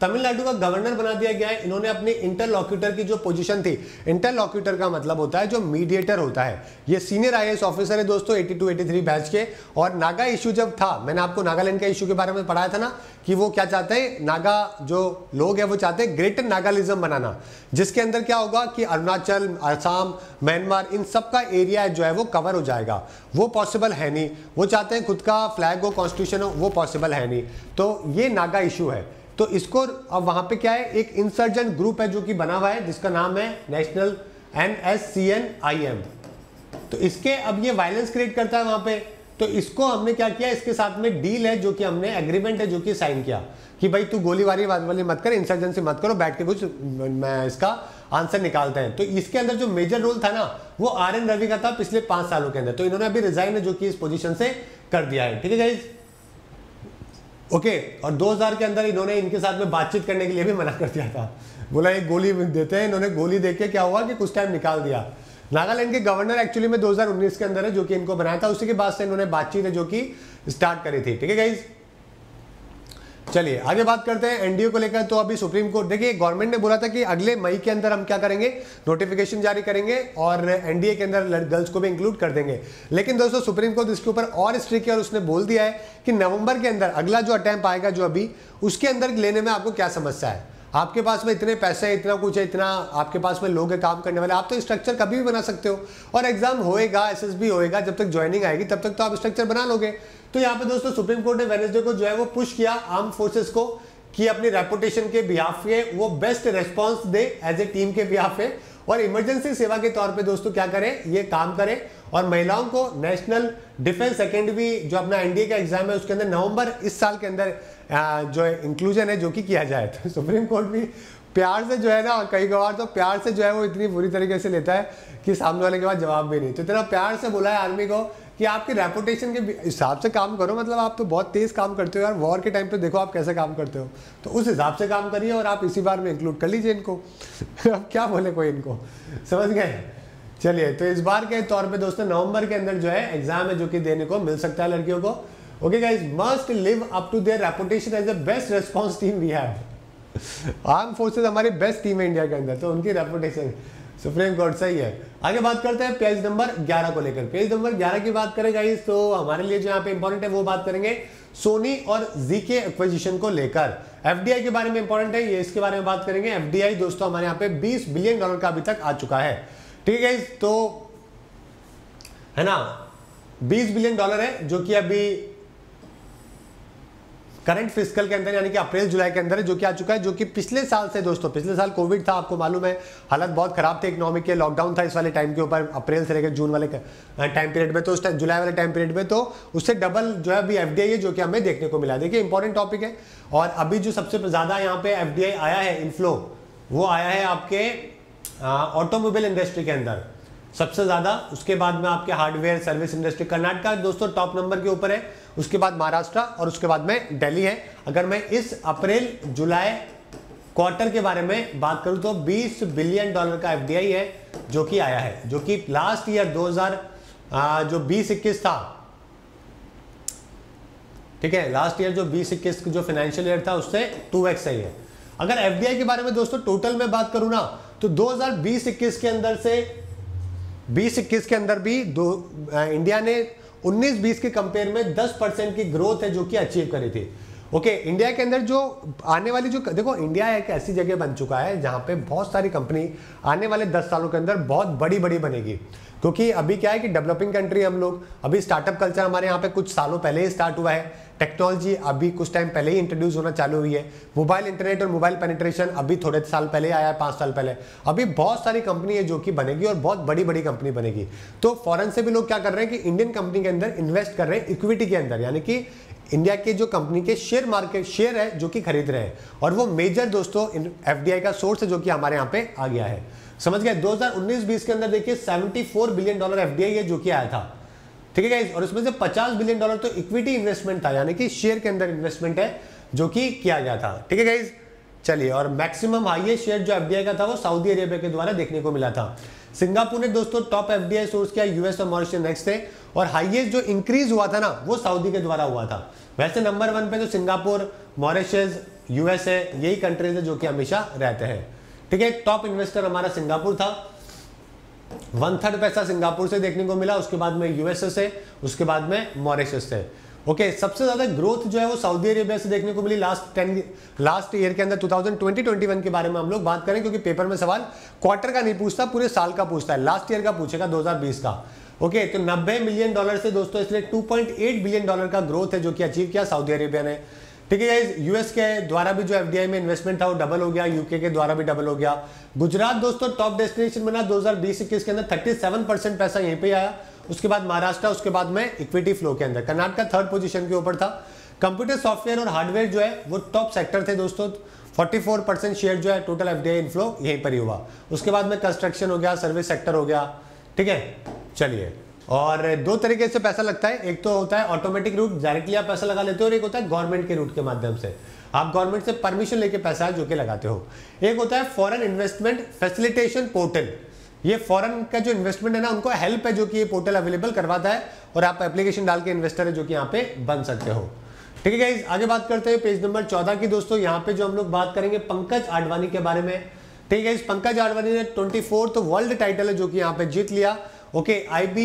तमिलनाडु का गवर्नर बना दिया गया है। इन्होंने अपनी इंटरलॉक्यूटर की जो पोजीशन थी, इंटरलॉक्यूटर का मतलब होता है जो मीडिएटर होता है। ये सीनियर आईएएस ऑफिसर है दोस्तों बयासी तिरासी बैच के। और नागा इशू जब था, मैंने आपको नागालैंड का इशू के बारे में पढ़ाया था ना कि वो क्या चाहते हैं, नागा जो लोग हैं वो चाहते हैं ग्रेटर नागालिज्म बनाना, जिसके अंदर क्या होगा कि अरुणाचल, असम, म्यांमार, इन सब का एरिया जो है वो कवर हो जाएगा। वो पॉसिबल है नहीं। वो चाहते हैं खुद का फ्लैग हो, कॉन्स्टिट्यूशन हो, वो पॉसिबल है नहीं। तो ये नागा इशू है। तो इसको अब वहां पे क्या है, एक इंसर्जेंट ग्रुप है जो कि बना हुआ है जिसका नाम है national N S C N I M. तो इसके अब ये वायलेंस क्रिएट करता है वहां पे। तो इसको हमने क्या किया, इसके साथ में डील है जो कि हमने एग्रीमेंट है जो कि साइन किया कि भाई तू गोलीबारी वाली मत कर, इंसर्जेंसी मत करो, बैठ के कुछ मैं इसका आंसर निकालते हैं। तो इसके अंदर जो मेजर रोल था ना वो आर एन रवि का था पिछले पांच सालों के अंदर। तो इन्होंने अभी रिजाइन है जो कि इस पोजीशन से कर दिया है। ठीक है गाइस, ओके okay, और दो हज़ार के अंदर इन्होंने इनके साथ में बातचीत करने के लिए भी मना कर दिया था। बोला एक गोली देते हैं, इन्होंने गोली देके क्या हुआ कि कुछ टाइम निकाल दिया। नागालैंड के गवर्नर एक्चुअली में दो हज़ार उन्नीस के अंदर है जो कि इनको बनाया था, उसी के बाद से इन्होंने बातचीत है जो कि स्टार्ट करी थी। ठीक है गाइस, चलिए आगे बात करते हैं एनडीए को लेकर। तो अभी सुप्रीम कोर्ट, देखिए गवर्नमेंट ने बोला था कि अगले मई के अंदर हम क्या करेंगे, नोटिफिकेशन जारी करेंगे और एनडीए के अंदर गर्ल्स को भी इंक्लूड कर देंगे। लेकिन दोस्तों सुप्रीम कोर्ट इसके ऊपर और स्ट्रिक्ट है और उसने बोल दिया है कि नवंबर के अंदर अगला जो अटेम्प्ट आएगा जो अभी, उसके अंदर लेने में आपको क्या समस्या है। आपके पास में इतने पैसे है, इतना कुछ है, इतना आपके पास में लोग हैं काम करने वाले, आप तो स्ट्रक्चर कभी भी बना सकते हो। और एग्जाम होएगा, एसएसबी होएगा, जब तक ज्वाइनिंग आएगी तब तक तो आप स्ट्रक्चर बना लोगे। तो यहाँ पे दोस्तों सुप्रीम कोर्ट ने वेडनेसडे को जो है वो पुश किया आर्म फोर्सेस को कि अपनी रेपुटेशन के बिहाफ पे वो बेस्ट रेस्पॉन्स दे एज ए टीम के बिहाफ पे, और इमरजेंसी सेवा के तौर पे दोस्तों क्या करें, ये काम करें। और महिलाओं को नेशनल डिफेंस एकेडमी जो अपना एनडीए का एग्जाम है उसके अंदर नवंबर इस साल के अंदर जो इंक्लूजन है जो कि किया जाए। तो सुप्रीम कोर्ट भी प्यार से जो है ना, कई बार तो प्यार से जो है वो इतनी बुरी तरीके से लेता है कि सामने वाले के बाद जवाब भी नहीं। तो इतना प्यार से बोला है आर्मी को कि आपकी रेपुटेशन के हिसाब से काम करो, मतलब आप तो बहुत तेज काम करते हो यार, वॉर के टाइम पे देखो आप कैसे काम करते हो, तो उस हिसाब से काम करिए और आप इसी बार में इंक्लूड कर लीजिए इनको। अब क्या बोले कोई इनको, समझ गए। चलिए, तो इस बार के तौर पे दोस्तों नवंबर के अंदर जो है एग्जाम है जो कि देने को मिल सकता है लड़कियों को। Okay guys, must live up to their reputation as the best response team we have. Arm forces हमारी बेस्ट टीम है इंडिया के अंदर, तो उनकी रेपुटेशन सुप्रीम कोर्ट सही है। आगे बात करते हैं पेज नंबर ग्यारह को लेकर। पेज नंबर ग्यारह की बात करें गाइस तो हमारे लिए जो यहाँ पे इंपॉर्टेंट है वो बात करेंगे सोनी और जीके एक्विजिशन को लेकर। एफडीआई के बारे में इंपॉर्टेंट है, ये इसके बारे में बात करेंगे। एफडीआई दोस्तों हमारे यहाँ पे बीस बिलियन डॉलर का अभी तक आ चुका है। ठीक है गाइस, तो है ना बीस बिलियन डॉलर है जो कि अभी करंट फिस्कल के अंदर यानी कि अप्रैल जुलाई के अंदर जो कि आ चुका है, जो कि पिछले साल से दोस्तों, पिछले साल कोविड था आपको मालूम है, हालत बहुत खराब थे इकोनॉमिक के, लॉकडाउन था इस वाले टाइम के ऊपर, अप्रैल से लेकर जून वाले टाइम पीरियड में, तो उस जुलाई वाले टाइम पीरियड में तो उससे डबल जो है अभी एफडीआई है जो कि हमें देखने को मिला। देखिए इंपॉर्टेंट टॉपिक है। और अभी जो सबसे ज्यादा यहाँ पे एफडीआई आया है इनफ्लो, वो आया है आपके ऑटोमोबाइल इंडस्ट्री के अंदर सबसे ज्यादा, उसके बाद में आपके हार्डवेयर सर्विस इंडस्ट्री। कर्नाटका दोस्तों टॉप नंबर के ऊपर है, उसके बाद महाराष्ट्र और उसके बाद में दिल्ली है। अगर मैं इस अप्रैल जुलाई क्वार्टर के बारे में बात करूं तो बीस बिलियन डॉलर का एफडीआई है जो कि आया है, जो कि लास्ट ईयर दो हज़ार जो बीस इक्कीस था, ठीक है, लास्ट ईयर जो बीस इक्कीस जो फाइनेंशियल ईयर था उससे टू एक्स सही है। अगर एफडीआई के बारे में दोस्तों टोटल में बात करूं ना तो दो हज़ार बीस इक्कीस के अंदर से बीस इक्कीस के अंदर भी दो आ, इंडिया ने उन्नीस बीस के कंपेयर में दस परसेंट की ग्रोथ है जो कि अचीव करी थी। ओके, इंडिया के अंदर जो आने वाली जो देखो इंडिया एक ऐसी जगह बन चुका है जहां पे बहुत सारी कंपनी आने वाले दस सालों के अंदर बहुत बड़ी बड़ी बनेगी, क्योंकि अभी क्या है कि डेवलपिंग कंट्री हम लोग, अभी स्टार्टअप कल्चर हमारे यहाँ पे कुछ सालों पहले ही स्टार्ट हुआ है, टेक्नोलॉजी अभी कुछ टाइम पहले ही इंट्रोड्यूस होना चालू हुई है, मोबाइल इंटरनेट और मोबाइल पेनिट्रेशन अभी थोड़े साल पहले आया है, पाँच साल पहले। अभी बहुत सारी कंपनी है जो कि बनेगी और बहुत बड़ी बड़ी कंपनी बनेगी। तो फॉरेन से भी लोग क्या कर रहे हैं कि इंडियन कंपनी के अंदर इन्वेस्ट कर रहे हैं इक्विटी के अंदर, यानी कि इंडिया के जो कंपनी के शेयर मार्केट शेयर है जो कि खरीद रहे हैं, और वो मेजर दोस्तों एफडीआई का सोर्स है जो कि हमारे यहाँ पे आ गया है। समझ गए। दो हज़ार उन्नीस बीस के अंदर देखिए चौहत्तर बिलियन डॉलर एफडीआई है जो कि आया था, ठीक है गाइस, और इसमें से पचास बिलियन डॉलर तो इक्विटी इन्वेस्टमेंट था, यानी कि शेयर के अंदर इन्वेस्टमेंट है जो कि किया गया था। ठीक है गाइस, चलिए, और मैक्सिमम हाईएस्ट शेयर जो एफडीआई का था वो सऊदी अरेबिया के द्वारा देखने को मिला था। सिंगापुर ने दोस्तों टॉप एफडीआई सोर्स किया, यूएस और मॉरिशस नेक्स्ट थे, और हाईएस्ट जो इंक्रीज हुआ था ना वो सऊदी के द्वारा हुआ था। वैसे नंबर वन पे तो सिंगापुर, मॉरिशस, यूएसए, यही कंट्रीज है जो कि हमेशा रहते हैं। ठीक है, टॉप इन्वेस्टर हमारा सिंगापुर था, वन थर्ड पैसा सिंगापुर से देखने को मिला, उसके बाद में यूएसए से, उसके बाद में मॉरिशस से। ओके okay, सबसे ज्यादा ग्रोथ जो है वो सऊदी अरेबिया से देखने को मिली लास्ट टेन लास्ट ईयर के अंदर two thousand twenty twenty one के बारे में हम लोग बात करें, क्योंकि पेपर में सवाल क्वार्टर का नहीं पूछता, पूरे साल का पूछता है, लास्ट ईयर का पूछेगा दो हज़ार बीस का। ओके okay, तो नब्बे मिलियन डॉलर से दोस्तों इसलिए two point eight billion dollar का ग्रोथ है जो कि अचीव किया सऊदी अरेबिया ने। ठीक है गाइस, यूएस के द्वारा भी जो एफडीआई में इन्वेस्टमेंट था वो डबल हो गया, यूके के द्वारा भी डबल हो गया। गुजरात दोस्तों टॉप डेस्टिनेशन बना दो हज़ार बीस इक्कीस के अंदर, सैंतीस परसेंट पैसा यहीं पे आया। उसके बाद महाराष्ट्र, उसके बाद में इक्विटी फ्लो के अंदर कर्नाटक थर्ड पोजीशन के ऊपर था। कंप्यूटर सॉफ्टवेयर और हार्डवेयर जो है वो टॉप सेक्टर थे दोस्तों, चौवालीस परसेंट शेयर जो है टोटल एफडीआई इनफ्लो यहीं पर ही हुआ। उसके बाद में कंस्ट्रक्शन हो गया, सर्विस सेक्टर हो गया। ठीक है, चलिए, और दो तरीके से पैसा लगता है, एक तो होता है ऑटोमेटिक रूट, डायरेक्टली आप पैसा लगा लेते हो, और एक होता है गवर्नमेंट के रूट के माध्यम से, आप गवर्नमेंट से परमिशन लेके पैसा जो कि लगाते हो। एक होता है फॉरेन इन्वेस्टमेंट फैसिलिटेशन पोर्टल, ये फॉरेन का जो इन्वेस्टमेंट है ना उनको हेल्प है जो कि ये पोर्टल अवेलेबल करवाता है, और आप एप्लीकेशन डाल के इन्वेस्टर है जो कि यहाँ पे बन सकते हो। ठीक है गाइस, आगे बात करते हैं पेज नंबर चौदह की दोस्तों। यहाँ पे जो हम लोग बात करेंगे पंकज आडवाणी के बारे में। ठीक है, इस पंकज आडवाणी ने ट्वेंटी फोर्थ वर्ल्ड टाइटल है जो कि यहाँ पे जीत लिया। ओके, आईबी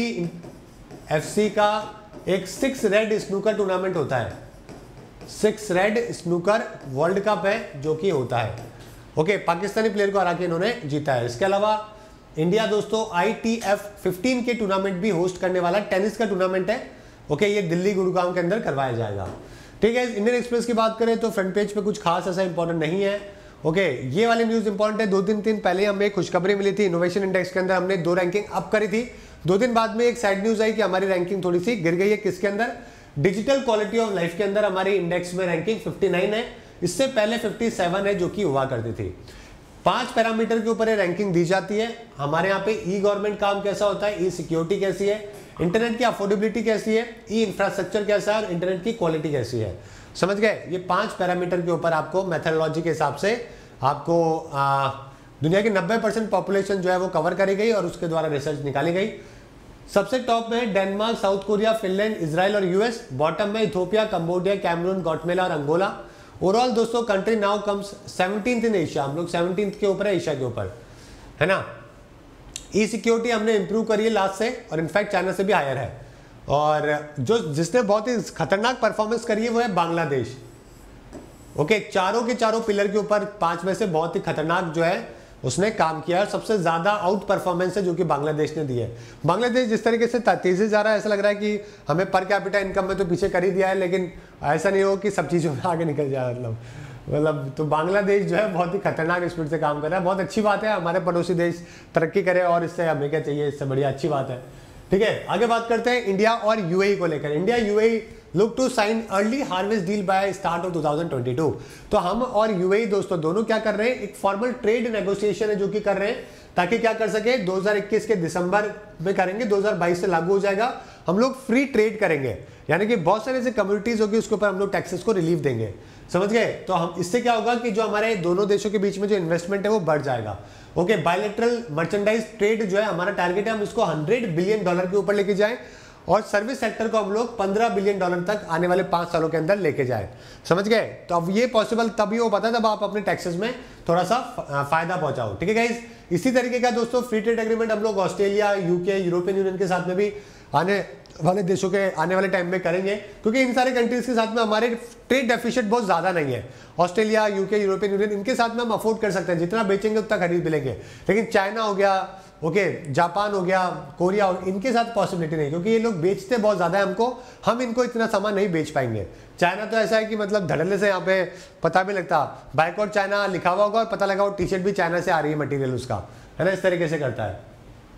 एफसी का एक सिक्स रेड स्नूकर टूर्नामेंट होता है, six red snooker world cup है जो कि होता है। ओके, पाकिस्तानी प्लेयर को हरा के इन्होंने जीता है। इसके अलावा इंडिया दोस्तों आई टी एफ फिफ्टीन के टूर्नामेंट भी होस्ट करने वाला, टेनिस का टूर्नामेंट है। ओके, ये दिल्ली गुड़गांव के अंदर करवाया जाएगा। ठीक है, इंडियन एक्सप्रेस की बात करें तो फ्रंट पेज पे कुछ खास ऐसा इंपॉर्टेंट नहीं है। ओके, ये वाली न्यूज इंपॉर्टेंट है, दो तीन दिन पहले हमें एक खुशखबरी मिली थी, इनोवेशन इंडेक्स के अंदर हमने दो रैंकिंग अप करी थी। दो दिन बाद में एक सैड न्यूज आई कि हमारी रैंकिंग थोड़ी सी गिर गई है। किसके अंदर? डिजिटल क्वालिटी ऑफ लाइफ के अंदर हमारी इंडेक्स में रैंकिंग उनसठ है, इससे पहले सत्तावन है जो कि हुआ करती थी। पांच पैरामीटर के ऊपर ये रैंकिंग दी जाती है। हमारे यहाँ पे ई गवर्नमेंट काम कैसा होता है, ई सिक्योरिटी कैसी है, इंटरनेट की अफोर्डेबिलिटी कैसी है, ई इंफ्रास्ट्रक्चर कैसा है, और इंटरनेट की क्वालिटी कैसी है। समझ गए? ये पांच पैरामीटर के ऊपर आपको मेथोडोलॉजी के हिसाब से आपको आ, दुनिया की नब्बे परसेंट पॉपुलेशन जो है वो कवर करी गई और उसके द्वारा रिसर्च निकाली गई। सबसे टॉप में Denmark, South Korea, Finland, Israel और यूएस। बॉटम में इथोपिया, कंबोडिया, कैमरून, ग्वाटेमाला और अंगोला। ओवरऑल दोस्तों country now comes seventeenth in Asia, हम लोग सेवनटीन्थ के ऊपर है एशिया के ऊपर, है ना। ई सिक्योरिटी हमने इंप्रूव करी है लास्ट से, और इनफैक्ट चाइना से भी हायर है। और जो जिसने बहुत ही खतरनाक परफॉर्मेंस करी है वो है बांग्लादेश। ओके, चारों के चारों पिलर के ऊपर पांच में से बहुत ही खतरनाक जो है उसने काम किया, और सबसे ज्यादा आउट परफॉर्मेंस है जो कि बांग्लादेश ने दी है। बांग्लादेश जिस तरीके से तेजी जा रहा है, ऐसा लग रहा है कि हमें पर कैपिटा इनकम में तो पीछे कर ही दिया है, लेकिन ऐसा नहीं हो कि सब चीजों में आगे निकल जाए। मतलब मतलब तो बांग्लादेश जो है बहुत ही खतरनाक स्पीड से काम कर रहा है। बहुत अच्छी बात है, हमारे पड़ोसी देश तरक्की करे और इससे हमें क्या चाहिए, इससे बढ़िया अच्छी बात है। ठीक है, आगे बात करते हैं इंडिया और यूएई को लेकर। India UAE look to sign early harvest deal by start of two thousand twenty two. तो हम और यूएई दोस्तों दोनों क्या कर रहे हैं, एक फॉर्मल ट्रेड नेगोशिएशन है जो कि कर रहे हैं, ताकि क्या कर सके दो हज़ार इक्कीस के दिसंबर में करेंगे, दो हज़ार बाईस से लागू हो जाएगा। हम लोग फ्री ट्रेड करेंगे, यानी कि बहुत सारे ऐसे कम्युनिटीज होगी उसके ऊपर हम लोग टैक्सेस को रिलीफ देंगे। समझ गए? तो हम इससे क्या होगा कि जो हमारे दोनों देशों के बीच में जो इन्वेस्टमेंट है वो बढ़ जाएगा। ओके, बायलैटरल मर्चेंडाइज ट्रेड जो है हमारा टारगेट है, हम इसको हंड्रेड बिलियन डॉलर के ऊपर लेके जाएं, और सर्विस सेक्टर को हम लोग पंद्रह बिलियन डॉलर तक आने वाले पांच सालों के अंदर लेके जाए। समझ गए? तो अब ये पॉसिबल तभी हो पाता है जब आप अपने टैक्सेस में थोड़ा सा फायदा पहुंचाओ। ठीक है गाइस, इसी तरीके का दोस्तों फ्री ट्रेड एग्रीमेंट हम लोग ऑस्ट्रेलिया, यूके, यूरोपियन यूनियन के साथ में भी आने वाले देशों के आने वाले टाइम में करेंगे, क्योंकि इन सारे कंट्रीज के साथ में हमारे ट्रेड डेफिसिट बहुत ज्यादा नहीं है। ऑस्ट्रेलिया, यूके, यूरोपियन यूनियन, इनके साथ में हम अफोर्ड कर सकते हैं, जितना बेचेंगे उतना खरीद मिलेंगे। लेकिन चाइना हो गया, ओके okay, जापान हो गया, कोरिया हो, इनके साथ पॉसिबिलिटी नहीं, क्योंकि ये लोग बेचते बहुत ज्यादा है हमको, हम इनको इतना सामान नहीं बेच पाएंगे। चाइना तो ऐसा है कि मतलब धड़ल्ले से यहाँ पे पता भी लगता, बाइकआउट चाइना लिखा हुआ होगा और पता लगा वो टी शर्ट भी चाइना से आ रही है मटेरियल उसका, है ना, इस तरीके से करता है।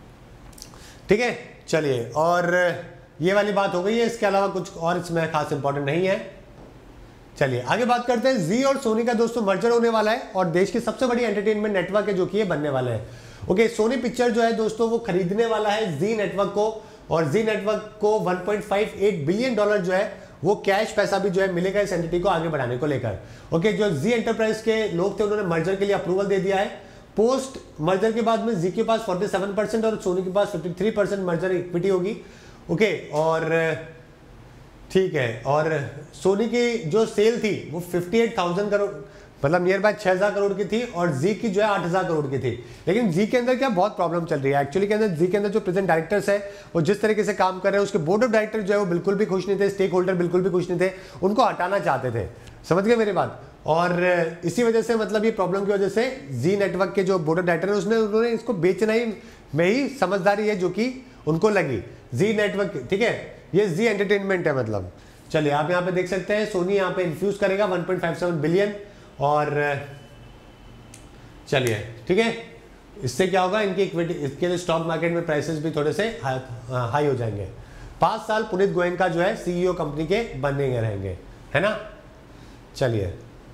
ठीक है, चलिए, और ये वाली बात हो गई है। इसके अलावा कुछ और इसमें खास इंपॉर्टेंट नहीं है। चलिए आगे बात करते हैं। जी और सोनी का दोस्तों मर्जर होने वाला है, और देश की सबसे बड़ी एंटरटेनमेंट नेटवर्क है जो कि ये बनने वाले हैं। ओके, सोनी पिक्चर जो है दोस्तों वो खरीदने वाला है जी नेटवर्क को, और जी नेटवर्क को one point five eight billion dollar जो है वो कैश पैसा भी जो है मिलेगा इस एंटिटी को आगे बढ़ाने को लेकर। ओके, जो जी एंटरप्राइज के लोग थे उन्होंने मर्जर के लिए अप्रूवल दे दिया है। पोस्ट मर्जर के बाद में जी के पास सैंतालीस परसेंट और सोनी के पास तिरेपन परसेंट मर्जर इक्विटी होगी। ओके, और ठीक है, और सोनी की जो सेल थी वो अट्ठावन हज़ार करोड़, मतलब नियर बाय छह हज़ार करोड़ की थी, और जी की जो है आठ हज़ार करोड़ की थी। लेकिन जी के अंदर क्या बहुत प्रॉब्लम चल रही है एक्चुअली के अंदर, जी के अंदर जो प्रेजेंट डायरेक्टर्स है वो जिस तरीके से काम कर रहे हैं, उसके बोर्ड ऑफ डायरेक्टर जो है वो बिल्कुल भी खुश नहीं थे, स्टेक होल्डर बिल्कुल भी खुश नहीं थे, उनको हटाना चाहते थे। समझ गए मेरी बात? और इसी वजह से मतलब ये प्रॉब्लम की वजह से जी नेटवर्क के जो बोर्ड ऑफ डायरेक्टर है उसने उन्होंने इसको बेचना ही में ही समझदारी है जो कि उनको लगी, जी नेटवर्क, ठीक है, ये जी एंटरटेनमेंट है मतलब। चलिए आप यहाँ पे देख सकते हैं सोनी यहाँ पे इन्फ्यूज करेगा one point five seven billion, और चलिए ठीक है, इससे क्या होगा, इनकी इक्विटी, इसके स्टॉक मार्केट में प्राइसेस भी थोड़े से हाई, हाई हो जाएंगे। पाँच साल पुनीत गोयनका जो है सीईओ कंपनी के बनेंगे रहेंगे, है ना। चलिए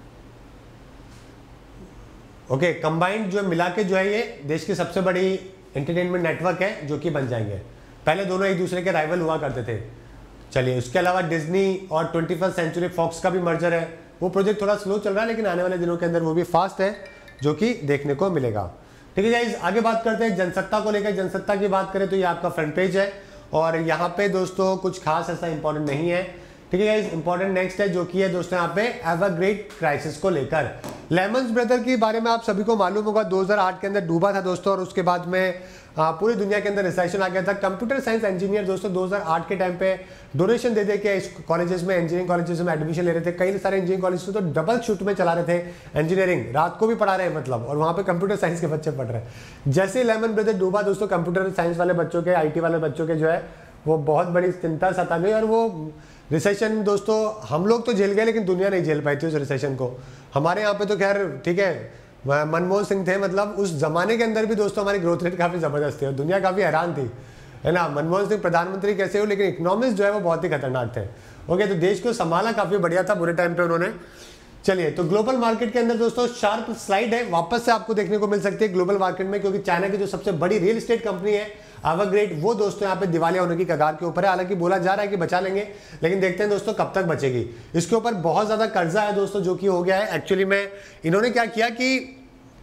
ओके, कंबाइंड जो मिला के जो है ये देश की सबसे बड़ी एंटरटेनमेंट नेटवर्क है जो कि बन जाएंगे। पहले दोनों एक दूसरे के राइवल हुआ करते थे। चलिए उसके अलावा डिज्नी और ट्वेंटी फर्स्ट सेंचुरी फॉक्स का भी मर्जर है, वो प्रोजेक्ट थोड़ा स्लो चल रहा है लेकिन आने वाले दिनों के अंदर वो भी फास्ट है जो कि देखने को मिलेगा। ठीक है गाइस, आगे बात करते हैं जनसत्ता को लेकर। जनसत्ता की बात करें तो ये आपका फ्रंट पेज है, और यहाँ पे दोस्तों कुछ खास ऐसा इंपॉर्टेंट नहीं है। ठीक है गाइस, इंपॉर्टेंट नेक्स्ट है जो कि है दोस्तों यहाँ पे एवरग्रेड क्राइसिस को लेकर। लेमन ब्रदर के बारे में आप सभी को मालूम होगा, दो हज़ार आठ के अंदर डूबा था दोस्तों, और उसके बाद में आ, पूरी दुनिया के अंदर रिसेशन आ गया था। कंप्यूटर साइंस इंजीनियर दोस्तों दो हज़ार आठ के टाइम पे डोनेशन दे दे के इस कॉलेजेस में, इंजीनियरिंग कॉलेजेस में एडमिशन ले रहे थे। कई सारे इंजीनियरिंग कॉलेज तो डबल शिफ्ट में चला रहे थे इंजीनियरिंग, रात को भी पढ़ा रहे हैं मतलब, और वहाँ पे कंप्यूटर साइंस के बच्चे पढ़ रहे हैं। जैसे लेमन ब्रदर डूबा दोस्तों, कंप्यूटर साइंस वाले बच्चों के, आई टी वाले बच्चों के जो है वो बहुत बड़ी चिंता सता गई, और वो रिसेशन दोस्तों हम लोग तो झेल गए लेकिन दुनिया नहीं झेल पाई थी उस रिसेशन को। हमारे यहाँ पे तो खैर ठीक है, मनमोहन सिंह थे, मतलब उस जमाने के अंदर भी दोस्तों हमारी ग्रोथ रेट काफ़ी ज़बरदस्त थी और दुनिया काफ़ी हैरान थी, है ना। मनमोहन सिंह प्रधानमंत्री कैसे हो, लेकिन इकोनॉमिक्स जो है वो बहुत ही खतरनाक थे। ओके, तो देश को संभाला काफ़ी बढ़िया था बुरे टाइम पे उन्होंने। चलिए, तो ग्लोबल मार्केट के अंदर दोस्तों शार्प स्लाइड है, वापस से आपको देखने को मिल सकती है ग्लोबल मार्केट में, क्योंकि चाइना की जो सबसे बड़ी रियल एस्टेट कंपनी है एवरग्रेड, वो दोस्तों यहाँ पे दिवालिया होने की कगार के ऊपर है। हालांकि बोला जा रहा है कि बचा लेंगे, लेकिन देखते हैं दोस्तों कब तक बचेगी। इसके ऊपर बहुत ज्यादा कर्जा है दोस्तों जो कि हो गया है। एक्चुअली में इन्होंने क्या किया कि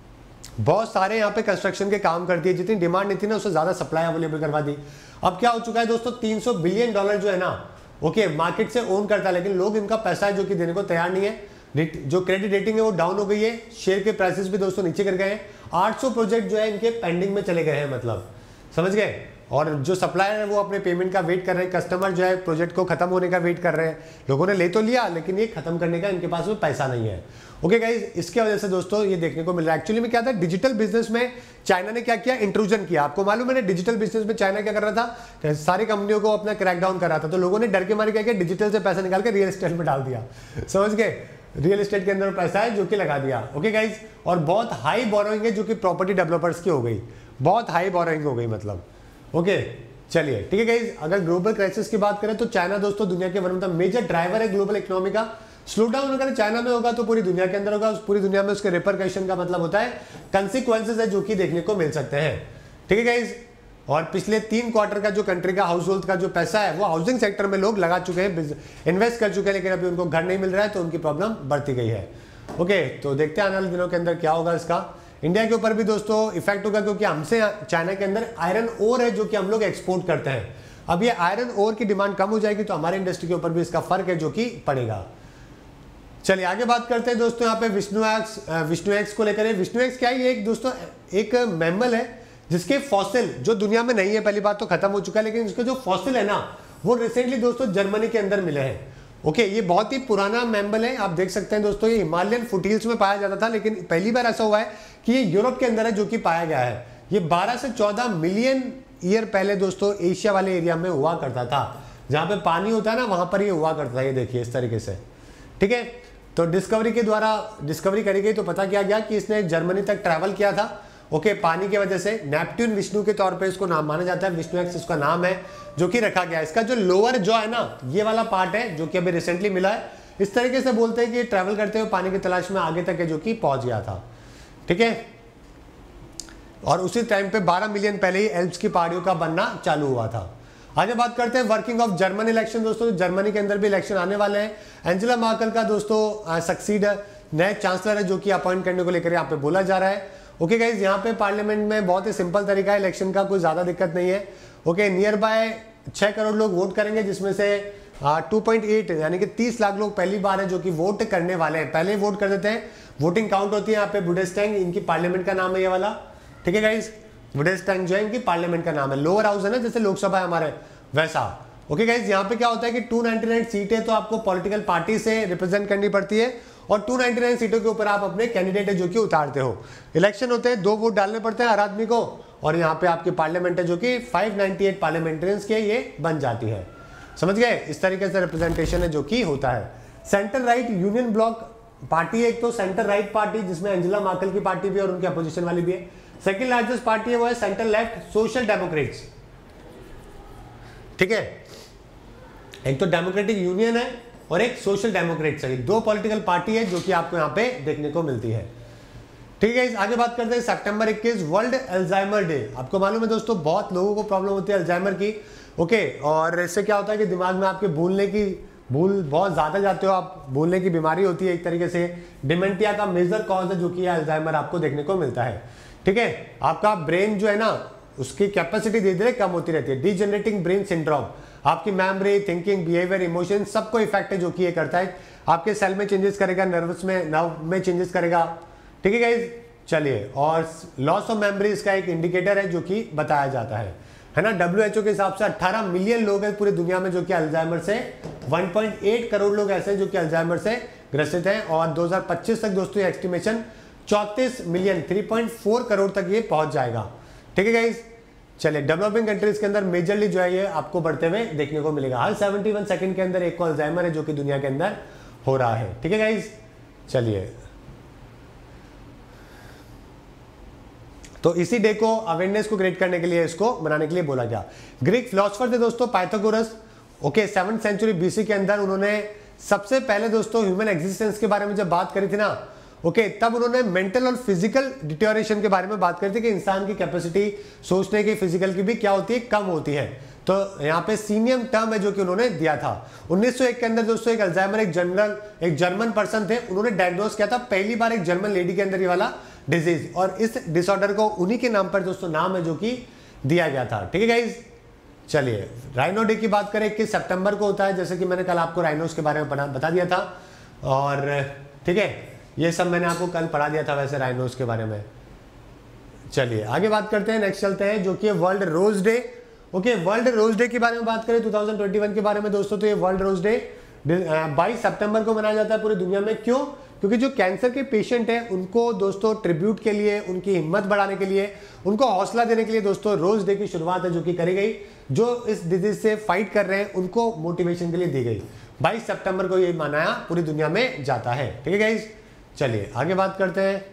बहुत सारे यहाँ पे कंस्ट्रक्शन के काम कर दिए, जितनी डिमांड नहीं थी ना उससे ज्यादा सप्लाई अवेलेबल करवा दी। अब क्या हो चुका है दोस्तों, तीन सौ बिलियन डॉलर जो है ना, ओके मार्केट से ओन करता है, लेकिन लोग इनका पैसा है जो कि देने को तैयार नहीं है। जो क्रेडिट रेटिंग है वो डाउन हो गई है, शेयर के प्राइसेस भी दोस्तों नीचे कर गए हैं। आठ सौ प्रोजेक्ट जो है इनके पेंडिंग में चले गए हैं, मतलब समझ गए। और जो सप्लायर है वो अपने पेमेंट का वेट कर रहे हैं, कस्टमर जो है प्रोजेक्ट को खत्म होने का वेट कर रहे हैं। लोगों ने ले तो लिया लेकिन ये खत्म करने का इनके पास में पैसा नहीं है। ओके गाइस, इसके वजह से दोस्तों ये देखने को मिल रहा है। एक्चुअली में क्या था, डिजिटल बिजनेस में चाइना ने क्या किया, इंट्रूजन किया। आपको मालूम है, डिजिटल बिजनेस में चाइना क्या कर रहा था, सारी कंपनियों को अपना क्रैकडाउन कर रहा था। तो लोगों ने डर के मारे क्या किया, डिजिटल से पैसा निकाल के रियल एस्टेट में डाल दिया। समझ गए, रियल एस्टेट के अंदर पैसा है जो कि लगा दिया। ओके गाइस, और बहुत हाई बोरोइंग है जो कि प्रॉपर्टी डेवलपर्स की हो गई, बहुत हाई बोरोइंग हो गई मतलब। ओके चलिए ठीक है गाइस, अगर ग्लोबल क्राइसिस की बात करें तो चाइना दोस्तों दुनिया के one of the major driver है ग्लोबल इकोनॉमी का। स्लो डाउन अगर चाइना में होगा तो पूरी दुनिया के अंदर होगा, पूरी दुनिया में उसके रिपरकशन का मतलब होता है कंसिक्वेंसेस है जो कि देखने को मिल सकते हैं। ठीक है गाइस, और पिछले तीन क्वार्टर का जो कंट्री का हाउस होल्ड का जो पैसा है वो हाउसिंग सेक्टर में लोग लगा चुके हैं, इन्वेस्ट कर चुके हैं, लेकिन अभी उनको घर नहीं मिल रहा है तो उनकी प्रॉब्लम बढ़ती गई है। ओके, तो देखते हैं आने वाले दिनों के अंदर क्या होगा इसका। इंडिया के ऊपर भी दोस्तों इफेक्ट होगा, क्योंकि हमसे चाइना के अंदर आयरन ओर है जो कि हम लोग एक्सपोर्ट करते हैं। अब ये आयरन ओर की डिमांड कम हो जाएगी तो हमारे इंडस्ट्री के ऊपर भी इसका फर्क है जो कि पड़ेगा। चलिए आगे बात करते हैं दोस्तों यहाँ पे विष्णु एक्स विष्णु एक्स को लेकर। विष्णु एक्स क्या है, ये एक दोस्तों एक मैमल है जिसके फॉसिल जो दुनिया में नहीं है, पहली बात तो खत्म हो चुका है, लेकिन इसके जो फॉसिल है ना वो रिसेंटली दोस्तों जर्मनी के अंदर मिले हैं। ओके, ये बहुत ही पुराना मैमल है, आप देख सकते हैं दोस्तों, ये हिमालयन फुटहिल्स में पाया जाता था, लेकिन पहली बार ऐसा हुआ है कि ये यूरोप के अंदर है जो कि पाया गया है। ये बारह से चौदह मिलियन ईयर पहले दोस्तों एशिया वाले एरिया में हुआ करता था, जहां पे पानी होता है ना वहां पर ये हुआ करता था। ये देखिए इस तरीके से, ठीक है। तो डिस्कवरी के द्वारा डिस्कवरी करी गई तो पता किया गया कि इसने जर्मनी तक ट्रैवल किया था। ओके, पानी की वजह से नेपट्यून विष्णु के तौर पे इसको नाम माना जाता है, विष्णु एक्स इसका नाम है जो कि रखा गया है। इसका जो लोअर जो है ना, ये वाला पार्ट है जो कि अभी रिसेंटली मिला है, इस तरीके से बोलते हैं कि ट्रैवल करते हुए पानी की तलाश में आगे तक है जो कि पहुंच गया था। ठीक है, और उसी टाइम पे बारह मिलियन पहले ही एल्प्स की पहाड़ियों का बनना चालू हुआ था। आगे बात करते हैं वर्किंग ऑफ जर्मन इलेक्शन दोस्तों। जर्मनी के अंदर भी इलेक्शन आने वाले हैं। एंजेला मार्केल का दोस्तों सक्सीड नए चांसलर है जो कि अपॉइंट करने को लेकर यहाँ पे बोला जा रहा है। ओके गाइज, यहाँ पे पार्लियामेंट में बहुत ही सिंपल तरीका है इलेक्शन का, कोई ज्यादा दिक्कत नहीं है। ओके, नियर बाय छह करोड़ लोग वोट करेंगे, जिसमें से टू पॉइंट एट यानी कि तीस लाख लोग पहली बार है जो कि वोट करने वाले हैं। पहले वोट कर देते हैं, वोटिंग काउंट होती है यहाँ पे। बुडेस्टैंग इनकी पार्लियामेंट का नाम है ये वाला, ठीक है गाइज। बुडेस्टैंग जो है इनकी पार्लियामेंट का नाम है। लोअर हाउस है ना, जैसे लोकसभा है हमारे वैसा। ओके गाइज, यहाँ पे क्या होता है कि टू नाइंटी नाइन सीटें तो आपको पॉलिटिकल पार्टी से रिप्रेजेंट करनी पड़ती है और टू नाइंटी नाइन सीटों के ऊपर आप अपने कैंडिडेट है जो कि उतारते हो। इलेक्शन होते हैं, दो वोट डालने पड़ते हैं हर आदमी को, और यहाँ पे आपकी पार्लियामेंट है जो कि फाइव नाइंटी एट पार्लियामेंट्रियंस के ये बन जाती है। समझ गए? इस तरीके से रिप्रेजेंटेशन है जो कि होता है। Centre right union bloc party है एक तो, सेंटर राइट पार्टी जिसमें एंजेला मार्केल की पार्टी भी है और उनकी अपोजिशन वाली भी है। सेकंड लार्जेस्ट पार्टी है वो है सेंटर लेफ्ट सोशल डेमोक्रेट्स, ठीक है। एक तो डेमोक्रेटिक यूनियन है और एक सोशल डेमोक्रेट्स है, दो पॉलिटिकल पार्टी है जो कि आपको यहाँ पे देखने को मिलती है, ठीक है। आगे बात करते हैं सितंबर इक्कीस वर्ल्ड अल्जाइमर डे। आपको मालूम है दोस्तों बहुत लोगों को प्रॉब्लम होती है अल्जाइमर की, ओके। और इससे क्या होता है कि दिमाग में आपके भूलने की भूल बहुत ज़्यादा जाते हो आप, भूलने की बीमारी होती है एक तरीके से। डिमेंटिया का मेजर कॉज है जो कि अल्जाइमर आपको देखने को मिलता है, ठीक है। आपका ब्रेन जो है ना उसकी कैपेसिटी धीरे धीरे कम होती रहती है। डीजेनरेटिंग ब्रेन सिंड्रोम आपकी मेमोरी, थिंकिंग, बिहेवियर, इमोशन सबको इफेक्ट है जो कि ये करता है। आपके सेल में चेंजेस करेगा, नर्वस में नर्व में चेंजेस करेगा, ठीक है गाइस। चलिए, और लॉस ऑफ मेमोरी इसका एक इंडिकेटर है जो कि बताया जाता है, है ना। डब्ल्यू एच ओ के हिसाब से अठारह मिलियन लोग हैं पूरी दुनिया में जो कि अल्जाइमर से, वन पॉइंट एट करोड़ लोग ऐसे हैं जो कि अल्जाइमर से ग्रसित हैं, और दो हज़ार पच्चीस तक दोस्तों ये एस्टिमेशन चौंतीस मिलियन तीन पॉइंट चार करोड़ तक ये पहुंच जाएगा, ठीक है गाइस। चलिए, डेवलपिंग कंट्रीज के अंदर मेजरली जो है ये आपको बढ़ते हुए देखने को मिलेगा। हर इकहत्तर सेकंड के अंदर एक को अल्जाइमर है जो कि दुनिया के अंदर हो रहा है, ठीक है गाइस। चलिए, तो इसी डे को अवेयरनेस को क्रिएट करने के लिए इसको बनाने के लिए बोला गया। ग्रीक फिलोसोफर थे दोस्तों Pythagoras, okay. Seventh century BC के अंदर उन्होंने सबसे पहले दोस्तों ह्यूमन एग्जिस्टेंस के बारे में जब बात करी थी ना, ओके, तब उन्होंने मेंटल और फिजिकल डिटोरेशन के बारे में बात करी थी कि इंसान की कैपेसिटी सोचने की, फिजिकल की भी क्या होती है, कम होती है। तो यहाँ पे सीनियम टर्म है जो कि उन्होंने दिया था। उन्नीस सौ एक के अंदर दोस्तों एक अल्जाइमर एक जनरल एक जर्मन पर्सन थे, उन्होंने डायग्नोस किया था पहली बार एक जर्मन लेडी के अंदर ये वाला डिजीज, और इस डिसऑर्डर को उन्हीं के नाम पर दोस्तों नाम है जो कि दिया गया था, ठीक है गाइज। चलिए, राइनो डे की बात करें इक्कीस सितंबर को होता है, जैसे कि मैंने कल आपको राइनोस के बारे में बता दिया था, और ठीक है ये सब मैंने आपको कल पढ़ा दिया था वैसे राइनोस के बारे में। चलिए आगे बात करते हैं, नेक्स्ट चलते हैं जो कि world rose day, okay. World rose day के बारे में बात करें दो हज़ार इक्कीस के बारे में दोस्तों, तो ये वर्ल्ड रोज डे बाईस सितंबर को मनाया जाता है पूरी दुनिया में। क्यों? क्योंकि जो कैंसर के पेशेंट हैं उनको दोस्तों ट्रिब्यूट के लिए, उनकी हिम्मत बढ़ाने के लिए, उनको हौसला देने के लिए दोस्तों रोज डे की शुरुआत है जो कि करी गई। जो इस डिजीज से फाइट कर रहे हैं उनको मोटिवेशन के लिए दी गई। बाईस सितंबर को ये मनाया पूरी दुनिया में जाता है, ठीक है गाइस। चलिए आगे बात करते हैं,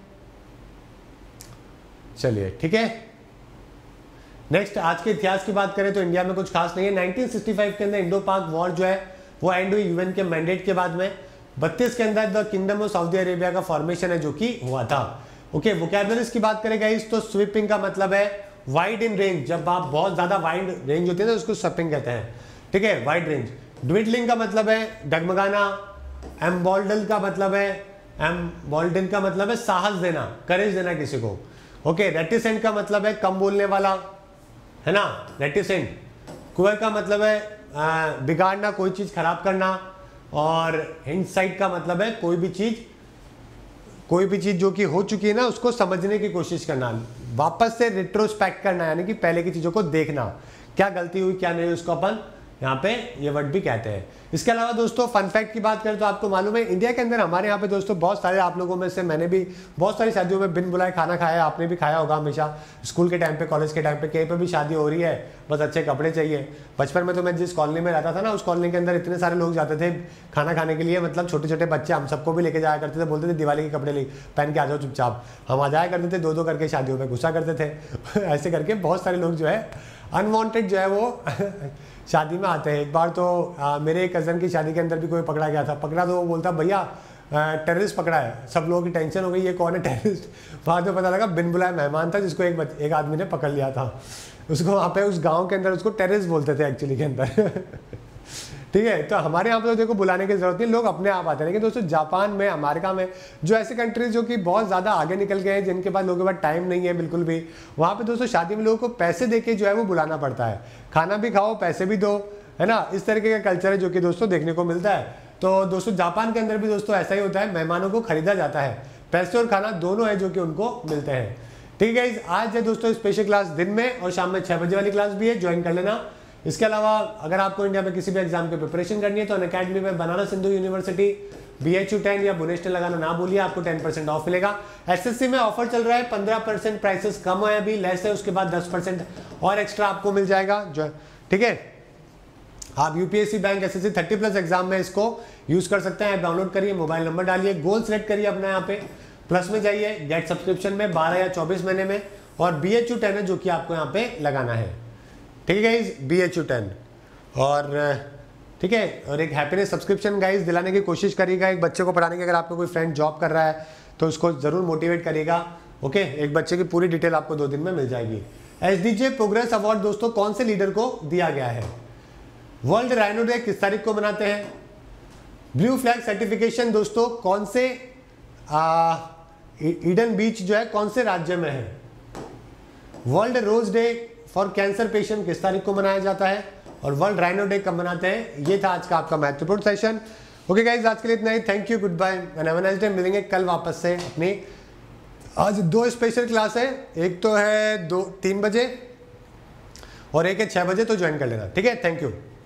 चलिए ठीक है। नेक्स्ट आज के इतिहास की बात करें तो इंडिया में कुछ खास नहीं है। नाइनटीन सिक्सटी फाइव के अंदर इंडो पाक वॉर जो है वो एंड हुई यूएन के मैंडेट के बाद में। बत्तीस के अंदर the kingdom of Saudi Arabia का फॉर्मेशन है जो कि हुआ था, ओके। वोकैबुलरीज की बात करें गाइस तो स्वीपिंग का मतलब है वाइड इन रेंज, जब आप बहुत ज्यादा वाइड रेंज होती है तो उसको स्वीपिंग कहते हैं, ठीक है, वाइड रेंज। ड्विडलिंग का मतलब है डगमगाना। एम्बोल्डन का मतलब है एम्बोल्डन का मतलब है साहस देना, करेज देना किसी को, ओके। रेटिसेंट का मतलब है कम बोलने वाला, है ना, रेटिसेंट। कुअर का मतलब है आ, बिगाड़ना, कोई चीज खराब करना। और हिंडसाइट का मतलब है कोई भी चीज कोई भी चीज जो कि हो चुकी है ना उसको समझने की कोशिश करना, वापस से रिट्रोस्पेक्ट करना, यानी कि पहले की चीजों को देखना, क्या गलती हुई क्या नहीं हुई उसको अपन यहाँ पे ये वर्ड भी कहते हैं। इसके अलावा दोस्तों फन फैक्ट की बात करें तो आपको मालूम है इंडिया के अंदर हमारे यहाँ पे दोस्तों बहुत सारे, आप लोगों में से मैंने भी बहुत सारी शादियों में बिन बुलाए खाना खाया, आपने भी खाया होगा हमेशा, स्कूल के टाइम पे, कॉलेज के टाइम पे, कहीं पे भी शादी हो रही है बस अच्छे कपड़े चाहिए। बचपन में तो मैं जिस कॉलोनी में रहता था ना उस कॉलोनी के अंदर इतने सारे लोग जाते थे खाना खाने के लिए, मतलब छोटे छोटे बच्चे, हम सबको भी लेके जाया करते थे, बोलते थे दिवाली के कपड़े ले पहन के आ जाओ चुपचाप। हम आ जाया करते थे दो दो करके, शादियों में घुसा करते थे ऐसे करके बहुत सारे लोग जो है अनवांटेड जो है वो शादी में आते हैं। एक बार तो आ, मेरे कज़न की शादी के अंदर भी कोई पकड़ा गया था, पकड़ा तो वो बोलता भैया टेररिस्ट पकड़ा है, सब लोगों की टेंशन हो गई ये कौन है टेररिस्ट। बाद में पता लगा बिन बुलाया मेहमान था जिसको एक एक आदमी ने पकड़ लिया था, उसको वहाँ पे उस गांव के अंदर उसको टेररिस्ट बोलते थे एक्चुअली के अंदर ठीक है। तो हमारे यहाँ पे तो देखो बुलाने की जरूरत नहीं, लोग अपने आप आते हैं। लेकिन दोस्तों जापान में, अमेरिका में, जो ऐसे कंट्रीज जो कि बहुत ज़्यादा आगे निकल गए हैं, जिनके पास लोगों के पास टाइम नहीं है बिल्कुल भी, वहाँ पे दोस्तों शादी में लोगों को पैसे दे के जो है वो बुलाना पड़ता है। खाना भी खाओ, पैसे भी दो, है ना। इस तरीके का कल्चर है जो कि दोस्तों देखने को मिलता है। तो दोस्तों जापान के अंदर भी दोस्तों ऐसा ही होता है, मेहमानों को खरीदा जाता है, पैसे और खाना दोनों है जो कि उनको मिलते हैं। ठीक है, आज है दोस्तों स्पेशल क्लास दिन में और शाम में छः बजे वाली क्लास भी है, ज्वाइन कर लेना। इसके अलावा अगर आपको इंडिया में किसी भी एग्जाम की प्रिपरेशन करनी है तो अनअकैडमी में Banaras Hindu university B H U ten या बुनेस्टर लगाना ना भूलिए, आपको टेन परसेंट ऑफ मिलेगा। एसएससी में ऑफर चल रहा है, पंद्रह परसेंट प्राइसेस कम है, अभी लेस है, उसके बाद दस परसेंट और एक्स्ट्रा आपको मिल जाएगा जो। ठीक है, आप UPSC bank SSC thirty plus exam में इसको यूज कर सकते हैं। ऐप डाउनलोड करिए, मोबाइल नंबर डालिए, गोल सेलेक्ट करिए अपना, यहाँ पे प्लस में जाइए, गेट सब्सक्रिप्शन में बारह या चौबीस महीने में, और बी एच यू टेन है जो कि आपको यहाँ पे लगाना है। ठीक है guys, B H U ten. और ठीक है, और एक हैप्पीनेस सब्सक्रिप्शन गाइज दिलाने की कोशिश करिएगा एक बच्चे को पढ़ाने की। अगर आपको कोई फ्रेंड जॉब कर रहा है तो उसको जरूर मोटिवेट करिएगा। ओके, एक बच्चे की पूरी डिटेल आपको दो दिन में मिल जाएगी। एसडीजे प्रोग्रेस अवार्ड दोस्तों कौन से लीडर को दिया गया है? वर्ल्ड राइनो डे किस तारीख को मनाते हैं? ब्लू फ्लैग सर्टिफिकेशन दोस्तों कौन से आ, ईडन बीच जो है कौन से राज्य में है? World rose day for cancer patient किस तारीख को मनाया जाता है? और वर्ल्ड राइनो डे कब मनाते हैं? ये था आज का आपका महत्वपूर्ण सेशन। ओके गाइज, आज के लिए इतना ही। Thank you, good bye and have a nice day. मिलेंगे कल वापस से अपनी। आज दो स्पेशल क्लास है, एक तो है दो तीन बजे और एक है छः बजे, तो ज्वाइन कर लेना। ठीक है, थैंक यू।